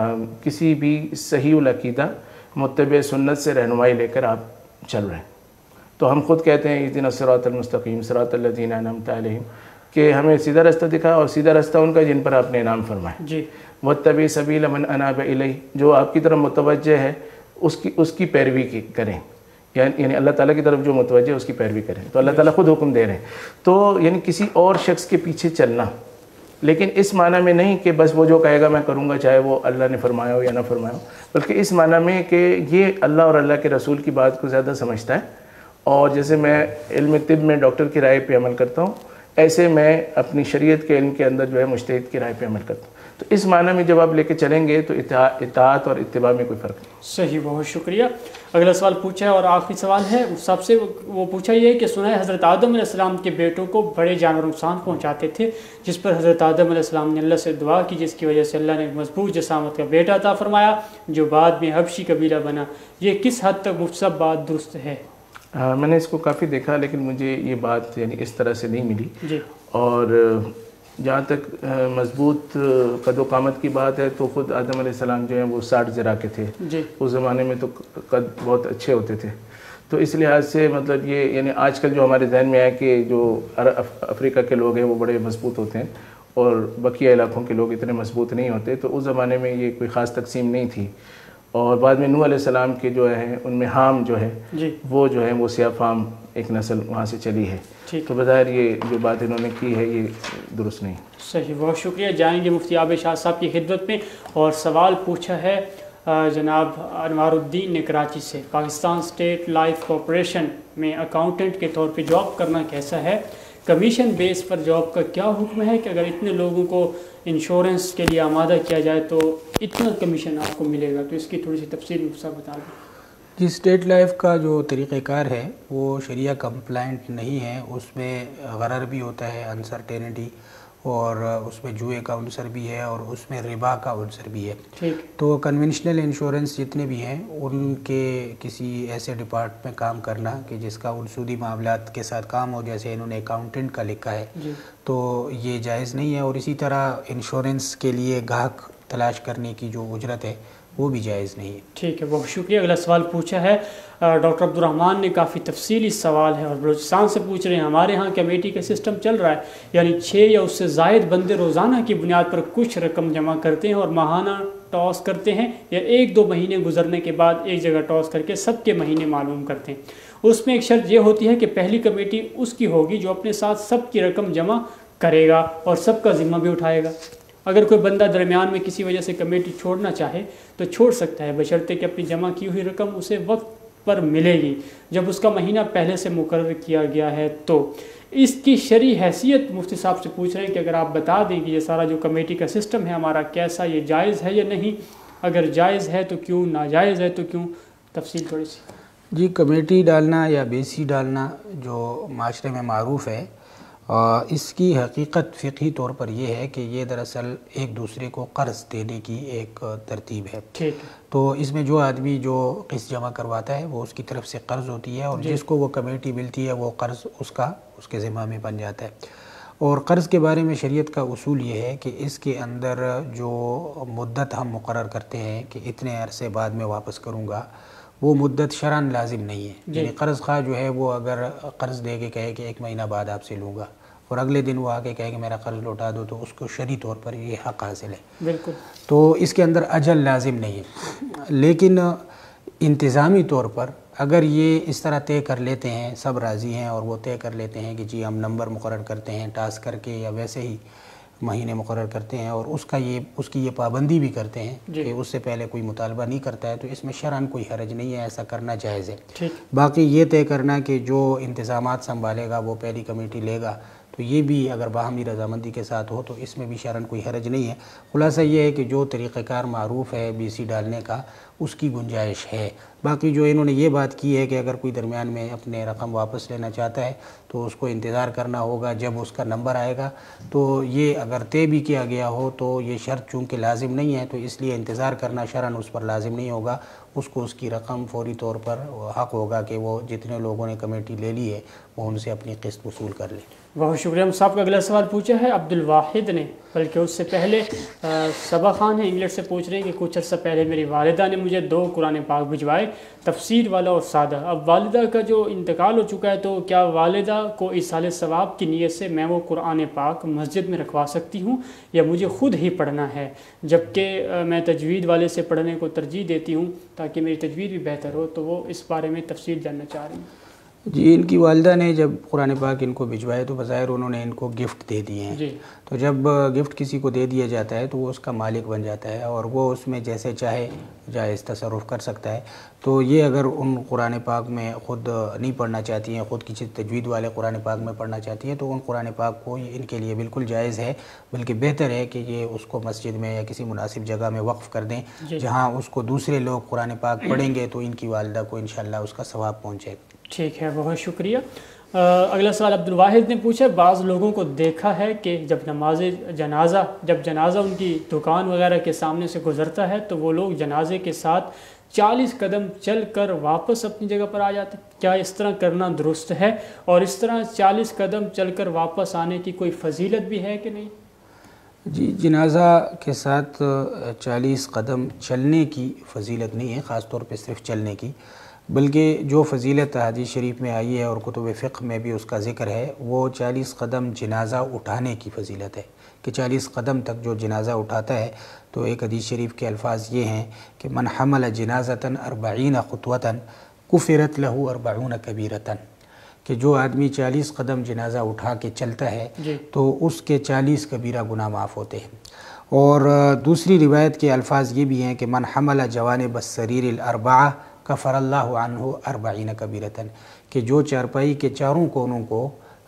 کسی بھی صحیح العقیدہ متبع سنت سے رہنمائی لے کر آپ چل رہے ہیں. تو ہم خود کہتے ہیں اہدنا الصراط المستقیم صراط الذین انعمت علیہم، کہ ہمیں سیدھا راستہ دکھا، اور سیدھا راستہ ان کا جن پر آپ نے انعام فرمایا. جی. واتبع سبیل من اناب الیہ، جو آپ کی طرف متوجہ ہے اس کی اس کی پیروی کی کریں، یعنی اللہ تعالیٰ کی طرف جو متوجہ ہے اس کی پیروی کریں. تو اللہ تعالیٰ خود حکم دے رہے ہیں. تو یعنی کسی اور شخص کے پیچھے چلنا، لیکن اس معنی میں نہیں کہ بس وہ جو کہے گا میں کروں گا چاہے وہ اللہ نے فرمایا ہو یا نہ فرمایا ہو، بلکہ اس معنی میں کہ یہ اللہ اور اللہ کے رسول کی بات کو زیادہ سمجھتا ہے. اور جیسے میں علم طب میں ڈاکٹر کی رائے پہ عمل کرتا ہوں، ایسے میں اپنی شریعت کے علم کے اندر جو ہے مجتہد کی رائے پہ عمل کرتا ہوں. تو اس معنی میں جب آپ لے کے چلیں گے تو اطاعت اور اتباع میں کوئی فرق نہیں. صحیح، بہت شکریہ. اگلا سوال پوچھا ہے اور آخری سوال ہے سب سے، وہ پوچھا یہ ہے کہ سنا ہے حضرت آدم علیہ السلام کے بیٹوں کو بڑے جانور نقصان پہنچاتے تھے، جس پر حضرت آدم علیہ السلام نے اللہ سے دعا کی، جس کی وجہ سے اللہ نے مضبوط جسامت کا بیٹا عطا فرمایا جو بعد میں حبشی قبیلہ بنا. یہ کس حد تک مفصل بات درست ہے؟ ہاں، میں نے اس کو کافی دیکھا لیکن مجھے یہ بات یعنی اس طرح سے نہیں ملی. جی. اور جہاں تک مضبوط قد و قامت کی بات ہے تو خود آدم علیہ السلام جو ہیں وہ ساٹھ ذرا کے تھے. جی. اس زمانے میں تو قد بہت اچھے ہوتے تھے. تو اس لحاظ سے مطلب یہ یعنی آج کل جو ہمارے ذہن میں ہے کہ جو افریقہ کے لوگ ہیں وہ بڑے مضبوط ہوتے ہیں اور بقیہ علاقوں کے لوگ اتنے مضبوط نہیں ہوتے، تو اس زمانے میں یہ کوئی خاص تقسیم نہیں تھی. اور بعد میں نوح علیہ السلام کے جو ہیں ان میں حام جو ہے جی. وہ جو ہے وہ سیاہ فام ایک نسل وہاں سے چلی ہے. تو بظاہر یہ جو بات انہوں نے کی ہے یہ درست نہیں. صحیح، بہت شکریہ. جائیں گے مفتی عابد شاہ صاحب کی خدمت میں. اور سوال پوچھا ہے جناب انوار الدین نے کراچی سے، پاکستان اسٹیٹ لائف کارپوریشن میں اکاؤنٹنٹ کے طور پہ جاب کرنا کیسا ہے؟ کمیشن بیس پر جاب کا کیا حکم ہے کہ اگر اتنے لوگوں کو انشورنس کے لیے آمادہ کیا جائے تو اتنا کمیشن آپ کو ملے گا؟ تو اس کی تھوڑی سی تفصیل صاحب بتا دیں. جی، اسٹیٹ لائف کا جو طریقہ کار ہے وہ شریعہ کمپلائنٹ نہیں ہے. اس میں غرر بھی ہوتا ہے، انسرٹینٹی، اور اس میں جوئے کا عنصر بھی ہے اور اس میں ربا کا عنصر بھی ہے. ٹھیک. تو کنونشنل انشورنس جتنے بھی ہیں ان کے کسی ایسے ڈپارٹ میں کام کرنا کہ جس کا ان سودی معاملات کے ساتھ کام ہو، جیسے انہوں نے اکاؤنٹنٹ کا لکھا ہے، جی. تو یہ جائز نہیں ہے. اور اسی طرح انشورنس کے لیے گاہک تلاش کرنے کی جو اجرت ہے وہ بھی جائز نہیں ہے. ٹھیک ہے، بہت شکریہ. اگلا سوال پوچھا ہے ڈاکٹر عبد الرحمن نے، کافی تفصیلی سوال ہے اور بلوچستان سے پوچھ رہے ہیں. ہمارے ہاں کمیٹی کا سسٹم چل رہا ہے، یعنی چھ یا اس سے زائد بندے روزانہ کی بنیاد پر کچھ رقم جمع کرتے ہیں اور ماہانہ ٹاس کرتے ہیں، یا ایک دو مہینے گزرنے کے بعد ایک جگہ ٹاس کر کے سب کے مہینے معلوم کرتے ہیں. اس میں ایک شرط یہ ہوتی ہے کہ پہلی کمیٹی اس کی ہوگی جو اپنے ساتھ سب کی رقم جمع کرے گا اور سب کا ذمہ بھی اٹھائے گا. اگر کوئی بندہ درمیان میں کسی وجہ سے کمیٹی چھوڑنا چاہے تو چھوڑ سکتا ہے، بشرطے کہ اپنی جمع کی ہوئی رقم اسے وقت پر ملے گی جب اس کا مہینہ پہلے سے مقرر کیا گیا ہے. تو اس کی شرعی حیثیت مفتی صاحب سے پوچھ رہے ہیں کہ اگر آپ بتا دیں کہ یہ سارا جو کمیٹی کا سسٹم ہے ہمارا کیسا، یہ جائز ہے یا نہیں؟ اگر جائز ہے تو کیوں، ناجائز ہے تو کیوں؟ تفصیل تھوڑی سی. جی، کمیٹی ڈالنا یا بیسی ڈالنا جو معاشرے میں معروف ہے، اس کی حقیقت فقہی طور پر یہ ہے کہ یہ دراصل ایک دوسرے کو قرض دینے کی ایک ترتیب ہے. ٹھیک. تو اس میں جو آدمی جو قسط جمع کرواتا ہے وہ اس کی طرف سے قرض ہوتی ہے، اور جس کو وہ کمیٹی ملتی ہے وہ قرض اس کا اس کے ذمہ میں بن جاتا ہے. اور قرض کے بارے میں شریعت کا اصول یہ ہے کہ اس کے اندر جو مدت ہم مقرر کرتے ہیں کہ اتنے عرصے بعد میں واپس کروں گا، وہ مدت شرعاً لازم نہیں ہے. یعنی قرض خواہ جو ہے وہ اگر قرض دے کے کہے کہ ایک مہینہ بعد آپ سے لوں گا اور اگلے دن وہ آ کے کہے کہ میرا قرض لوٹا دو، تو اس کو شرعی طور پر یہ حق حاصل ہے. بالکل. تو اس کے اندر اجل لازم نہیں ہے. لیکن انتظامی طور پر اگر یہ اس طرح طے کر لیتے ہیں، سب راضی ہیں اور وہ طے کر لیتے ہیں کہ جی ہم نمبر مقرر کرتے ہیں ٹاس کر کے یا ویسے ہی مہینے مقرر کرتے ہیں اور اس کا یہ اس کی یہ پابندی بھی کرتے ہیں کہ اس سے پہلے کوئی مطالبہ نہیں کرتا ہے، تو اس میں شرعاً کوئی حرج نہیں ہے، ایسا کرنا جائز ہے۔ باقی یہ طے کرنا کہ جو انتظامات سنبھالے گا وہ پہلی کمیٹی لے گا، تو یہ بھی اگر باہمی رضامندی کے ساتھ ہو تو اس میں بھی شرعاً کوئی حرج نہیں ہے۔ خلاصہ یہ ہے کہ جو طریقہ کار معروف ہے بی سی ڈالنے کا اس کی گنجائش ہے۔ باقی جو انہوں نے یہ بات کی ہے کہ اگر کوئی درمیان میں اپنے رقم واپس لینا چاہتا ہے تو اس کو انتظار کرنا ہوگا جب اس کا نمبر آئے گا، تو یہ اگر طے بھی کیا گیا ہو تو یہ شرط چونکہ لازم نہیں ہے، تو اس لیے انتظار کرنا شرعاً اس پر لازم نہیں ہوگا، اس کو اس کی رقم فوری طور پر حق ہوگا کہ وہ جتنے لوگوں نے کمیٹی لے لی ہے وہ ان سے اپنی قسط وصول کر لیں۔ بہت شکریہ۔ ہم صاحب کا اگلا سوال پوچھا ہے عبد الواحد نے، بلکہ اس سے پہلے صبا خان ہیں انگلینڈ سے پوچھ رہے ہیں کہ کچھ عرصہ پہلے میری والدہ نے مجھے دو قرآن پاک بھجوائے، تفسیر والا اور سادہ۔ اب والدہ کا جو انتقال ہو چکا ہے تو کیا والدہ کو ایصال ثواب کی نیت سے میں وہ قرآن پاک مسجد میں رکھوا سکتی ہوں یا مجھے خود ہی پڑھنا ہے؟ جبکہ میں تجوید والے سے پڑھنے کو ترجیح دیتی ہوں تاکہ میری تجوید بھی بہتر ہو، تو وہ اس بارے میں تفصیل جاننا چاہ رہی ہیں۔ جی، ان کی والدہ نے جب قرآن پاک ان کو بھجوائے تو بظاہر انہوں نے ان کو گفٹ دے دیے ہیں۔ جی، تو جب گفٹ کسی کو دے دیا جاتا ہے تو وہ اس کا مالک بن جاتا ہے اور وہ اس میں جیسے چاہے جائز تصرف کر سکتا ہے۔ تو یہ اگر ان قرآن پاک میں خود نہیں پڑھنا چاہتی ہیں، خود کسی تجوید والے قرآن پاک میں پڑھنا چاہتی ہیں، تو ان قرآن پاک کو ان کے لیے بالکل جائز ہے، بلکہ بہتر ہے کہ یہ اس کو مسجد میں یا کسی مناسب جگہ میں وقف کر دیں جہاں اس کو دوسرے لوگ قرآن پاک پڑھیں گے تو ان کی والدہ کو انشاءاللہ اس کا ثواب پہنچے گا۔ ٹھیک ہے، بہت شکریہ۔ اگلا سوال عبد الواحد نے پوچھا، بعض لوگوں کو دیکھا ہے کہ جب نماز جنازہ جب جنازہ ان کی دکان وغیرہ کے سامنے سے گزرتا ہے تو وہ لوگ جنازے کے ساتھ چالیس قدم چل کر واپس اپنی جگہ پر آ جاتے ہیں، کیا اس طرح کرنا درست ہے؟ اور اس طرح چالیس قدم چل کر واپس آنے کی کوئی فضیلت بھی ہے کہ نہیں؟ جی، جنازہ کے ساتھ چالیس قدم چلنے کی فضیلت نہیں ہے، خاص طور پہ صرف چلنے کی، بلکہ جو فضیلت حدیث شریف میں آئی ہے اور کتب فقہ میں بھی اس کا ذکر ہے، وہ چالیس قدم جنازہ اٹھانے کی فضیلت ہے کہ چالیس قدم تک جو جنازہ اٹھاتا ہے، تو ایک حدیث شریف کے الفاظ یہ ہیں کہ من حمل جنازۃ اربعین خطوۃ کفرت لہ اربعون کبیرۃ، کہ جو آدمی چالیس قدم جنازہ اٹھا کے چلتا ہے تو اس کے چالیس کبیرہ گناہ معاف ہوتے ہیں۔ اور دوسری روایت کے الفاظ یہ بھی ہیں کہ من حمل جوانب السریر الاربعہ کفر اللہ عنہ اربعین کبیرۃ، کہ جو چارپائی کے چاروں کونوں کو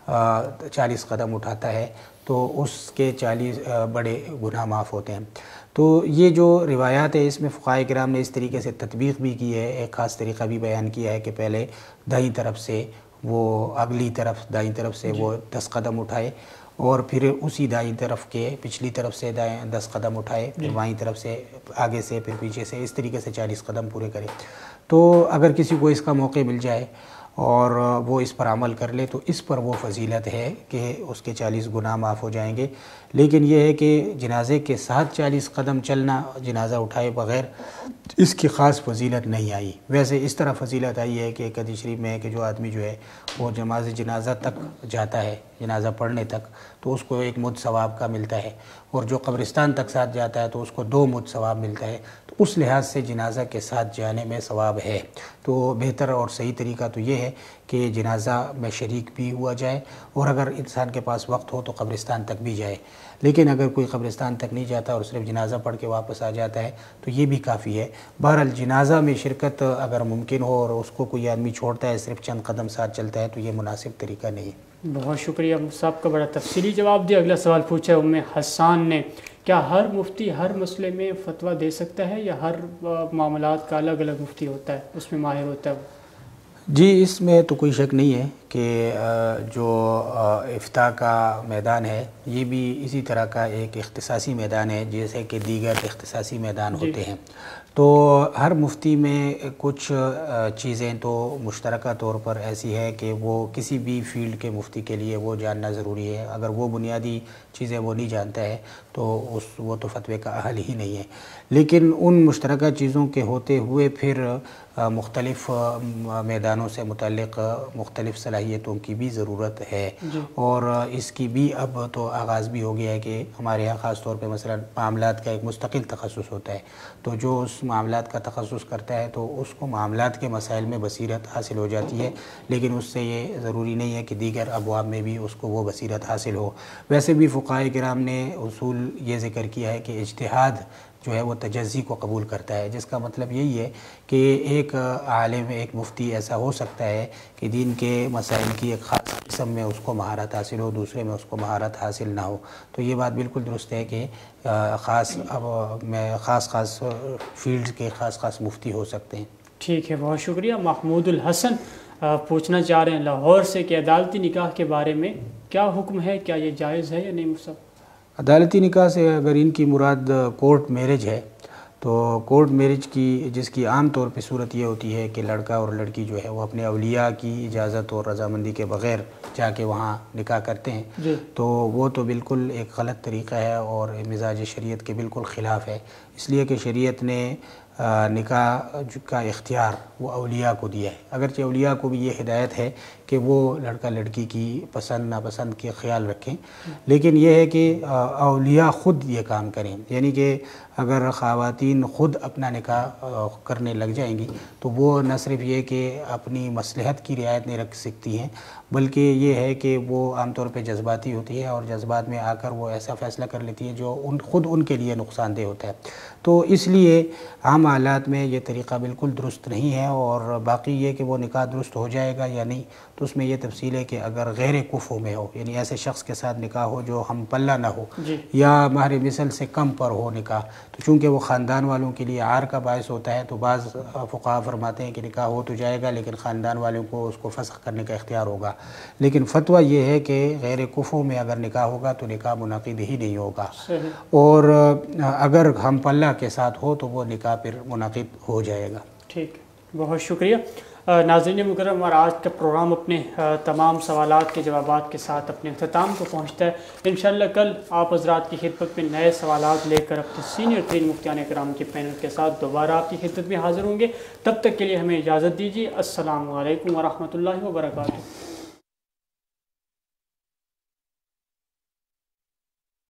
چالیس قدم اٹھاتا ہے تو اس کے چالیس بڑے گناہ معاف ہوتے ہیں۔ تو یہ جو روایات ہے اس میں فقہاء کرام نے اس طریقے سے تطبیق بھی کی ہے، ایک خاص طریقہ بھی بیان کیا ہے کہ پہلے دائیں طرف سے وہ اگلی طرف دائیں طرف سے وہ دس قدم اٹھائے اور پھر اسی دائیں طرف کے پچھلی طرف سے دائیں دس قدم اٹھائے، پھر بائیں طرف سے آگے سے پھر پیچھے سے، اس طریقے سے چالیس قدم پورے کرے۔ تو اگر کسی کو اس کا موقع مل جائے اور وہ اس پر عمل کر لے تو اس پر وہ فضیلت ہے کہ اس کے چالیس گناہ معاف ہو جائیں گے۔ لیکن یہ ہے کہ جنازے کے ساتھ چالیس قدم چلنا جنازہ اٹھائے بغیر، اس کی خاص فضیلت نہیں آئی۔ ویسے اس طرح فضیلت آئی ہے کہ ایک حدیث شریف میں ہے کہ جو آدمی جو ہے وہ نماز جنازہ تک جاتا ہے، جنازہ پڑھنے تک، تو اس کو ایک مد ثواب کا ملتا ہے، اور جو قبرستان تک ساتھ جاتا ہے تو اس کو دو مد ثواب ملتا ہے۔ تو اس لحاظ سے جنازہ کے ساتھ جانے میں ثواب ہے۔ تو بہتر اور صحیح طریقہ تو یہ ہے کہ جنازہ میں شریک بھی ہوا جائے، اور اگر انسان کے پاس وقت ہو تو قبرستان تک بھی جائے۔ لیکن اگر کوئی قبرستان تک نہیں جاتا اور صرف جنازہ پڑھ کے واپس آ جاتا ہے تو یہ بھی کافی ہے۔ بہرحال جنازہ میں شرکت اگر ممکن ہو اور اس کو کوئی آدمی چھوڑتا ہے، صرف چند قدم ساتھ چلتا ہے، تو یہ مناسب طریقہ نہیں ہے۔ بہت شکریہ صاحب کا، بڑا تفصیلی جواب دیا۔ اگلا سوال پوچھا ہے ام حسان نے، کیا ہر مفتی ہر مسئلے میں فتویٰ دے سکتا ہے یا ہر معاملات کا الگ الگ مفتی ہوتا ہے، اس میں ماہر ہوتا ہے؟ جی، اس میں تو کوئی شک نہیں ہے کہ جو افتاء کا میدان ہے یہ بھی اسی طرح کا ایک اختصاصی میدان ہے جیسے کہ دیگر اختصاصی میدان ہوتے ہیں۔ تو ہر مفتی میں کچھ چیزیں تو مشترکہ طور پر ایسی ہے کہ وہ کسی بھی فیلڈ کے مفتی کے لیے وہ جاننا ضروری ہے۔ اگر وہ بنیادی چیزیں وہ نہیں جانتا ہے تو اس وہ تو فتوے کا اہل ہی نہیں ہے۔ لیکن ان مشترکہ چیزوں کے ہوتے ہوئے پھر مختلف میدانوں سے متعلق مختلف صلاحیتوں کی بھی ضرورت ہے، اور اس کی بھی اب تو آغاز بھی ہو گیا ہے کہ ہمارے یہاں خاص طور پہ مثلا معاملات کا ایک مستقل تخصص ہوتا ہے، تو جو اس معاملات کا تخصص کرتا ہے تو اس کو معاملات کے مسائل میں بصیرت حاصل ہو جاتی ہے، لیکن اس سے یہ ضروری نہیں ہے کہ دیگر ابواب میں بھی اس کو وہ بصیرت حاصل ہو۔ ویسے بھی فقہائے کرام نے اصول یہ ذکر کیا ہے کہ اجتہاد جو ہے وہ تجزی کو قبول کرتا ہے، جس کا مطلب یہی ہے کہ ایک عالم، ایک مفتی ایسا ہو سکتا ہے کہ دین کے مسائل کی ایک خاص قسم میں اس کو مہارت حاصل ہو، دوسرے میں اس کو مہارت حاصل نہ ہو۔ تو یہ بات بالکل درست ہے کہ خاص اب میں خاص خاص فیلڈ کے خاص خاص مفتی ہو سکتے ہیں۔ ٹھیک ہے، بہت شکریہ۔ محمود الحسن پوچھنا چاہ رہے ہیں لاہور سے کہ عدالتی نکاح کے بارے میں کیا حکم ہے، کیا یہ جائز ہے یا نہیں؟ مصعب، عدالتی نکاح سے اگر ان کی مراد کورٹ میرج ہے تو کورٹ میرج کی جس کی عام طور پہ صورت یہ ہوتی ہے کہ لڑکا اور لڑکی جو ہے وہ اپنے اولیاء کی اجازت اور رضامندی کے بغیر جا کے وہاں نکاح کرتے ہیں، جی تو وہ تو بالکل ایک غلط طریقہ ہے اور مزاج شریعت کے بالکل خلاف ہے، اس لیے کہ شریعت نے نکاح کا اختیار وہ اولیاء کو دیا ہے۔ اگرچہ اولیاء کو بھی یہ ہدایت ہے کہ وہ لڑکا لڑکی کی پسند ناپسند کے خیال رکھیں، لیکن یہ ہے کہ اولیاء خود یہ کام کریں، یعنی کہ اگر خواتین خود اپنا نکاح کرنے لگ جائیں گی تو وہ نہ صرف یہ کہ اپنی مصلحت کی رعایت نہیں رکھ سکتی ہیں، بلکہ یہ ہے کہ وہ عام طور پہ جذباتی ہوتی ہے اور جذبات میں آ کر وہ ایسا فیصلہ کر لیتی ہے جو ان خود ان کے لیے نقصان دہ ہوتا ہے۔ تو اس لیے عام حالات میں یہ طریقہ بالکل درست نہیں ہے، اور باقی یہ کہ وہ نکاح درست ہو جائے گا یا نہیں تو اس میں یہ تفصیل ہے کہ اگر غیر کفو میں ہو، یعنی ایسے شخص کے ساتھ نکاح ہو جو ہم پلہ نہ ہو جی یا مہر مثل سے کم پر ہو نکاح، تو چونکہ وہ خاندان والوں کے لیے عار کا باعث ہوتا ہے تو بعض فقہا فرماتے ہیں کہ نکاح ہو تو جائے گا لیکن خاندان والوں کو اس کو فسخ کرنے کا اختیار ہوگا، لیکن فتویٰ یہ ہے کہ غیر کفو میں اگر نکاح ہوگا تو نکاح منعقد ہی نہیں ہوگا، صحیح۔ اور اگر ہم پلہ کے ساتھ ہو تو وہ نکاح پھر منعقد ہو جائے گا۔ ٹھیک، بہت شکریہ۔ ناظرین مکرم، اور آج کا پروگرام اپنے تمام سوالات کے جوابات کے ساتھ اپنے اختتام کو پہنچتا ہے۔ انشاءاللہ کل آپ حضرات کی خدمت میں نئے سوالات لے کر اپنے سینئر ترین مفتیان کرام کے پینل کے ساتھ دوبارہ آپ کی خدمت میں حاضر ہوں گے۔ تب تک کے لیے ہمیں اجازت دیجیے۔ السلام علیکم ورحمۃ اللہ وبرکاتہ۔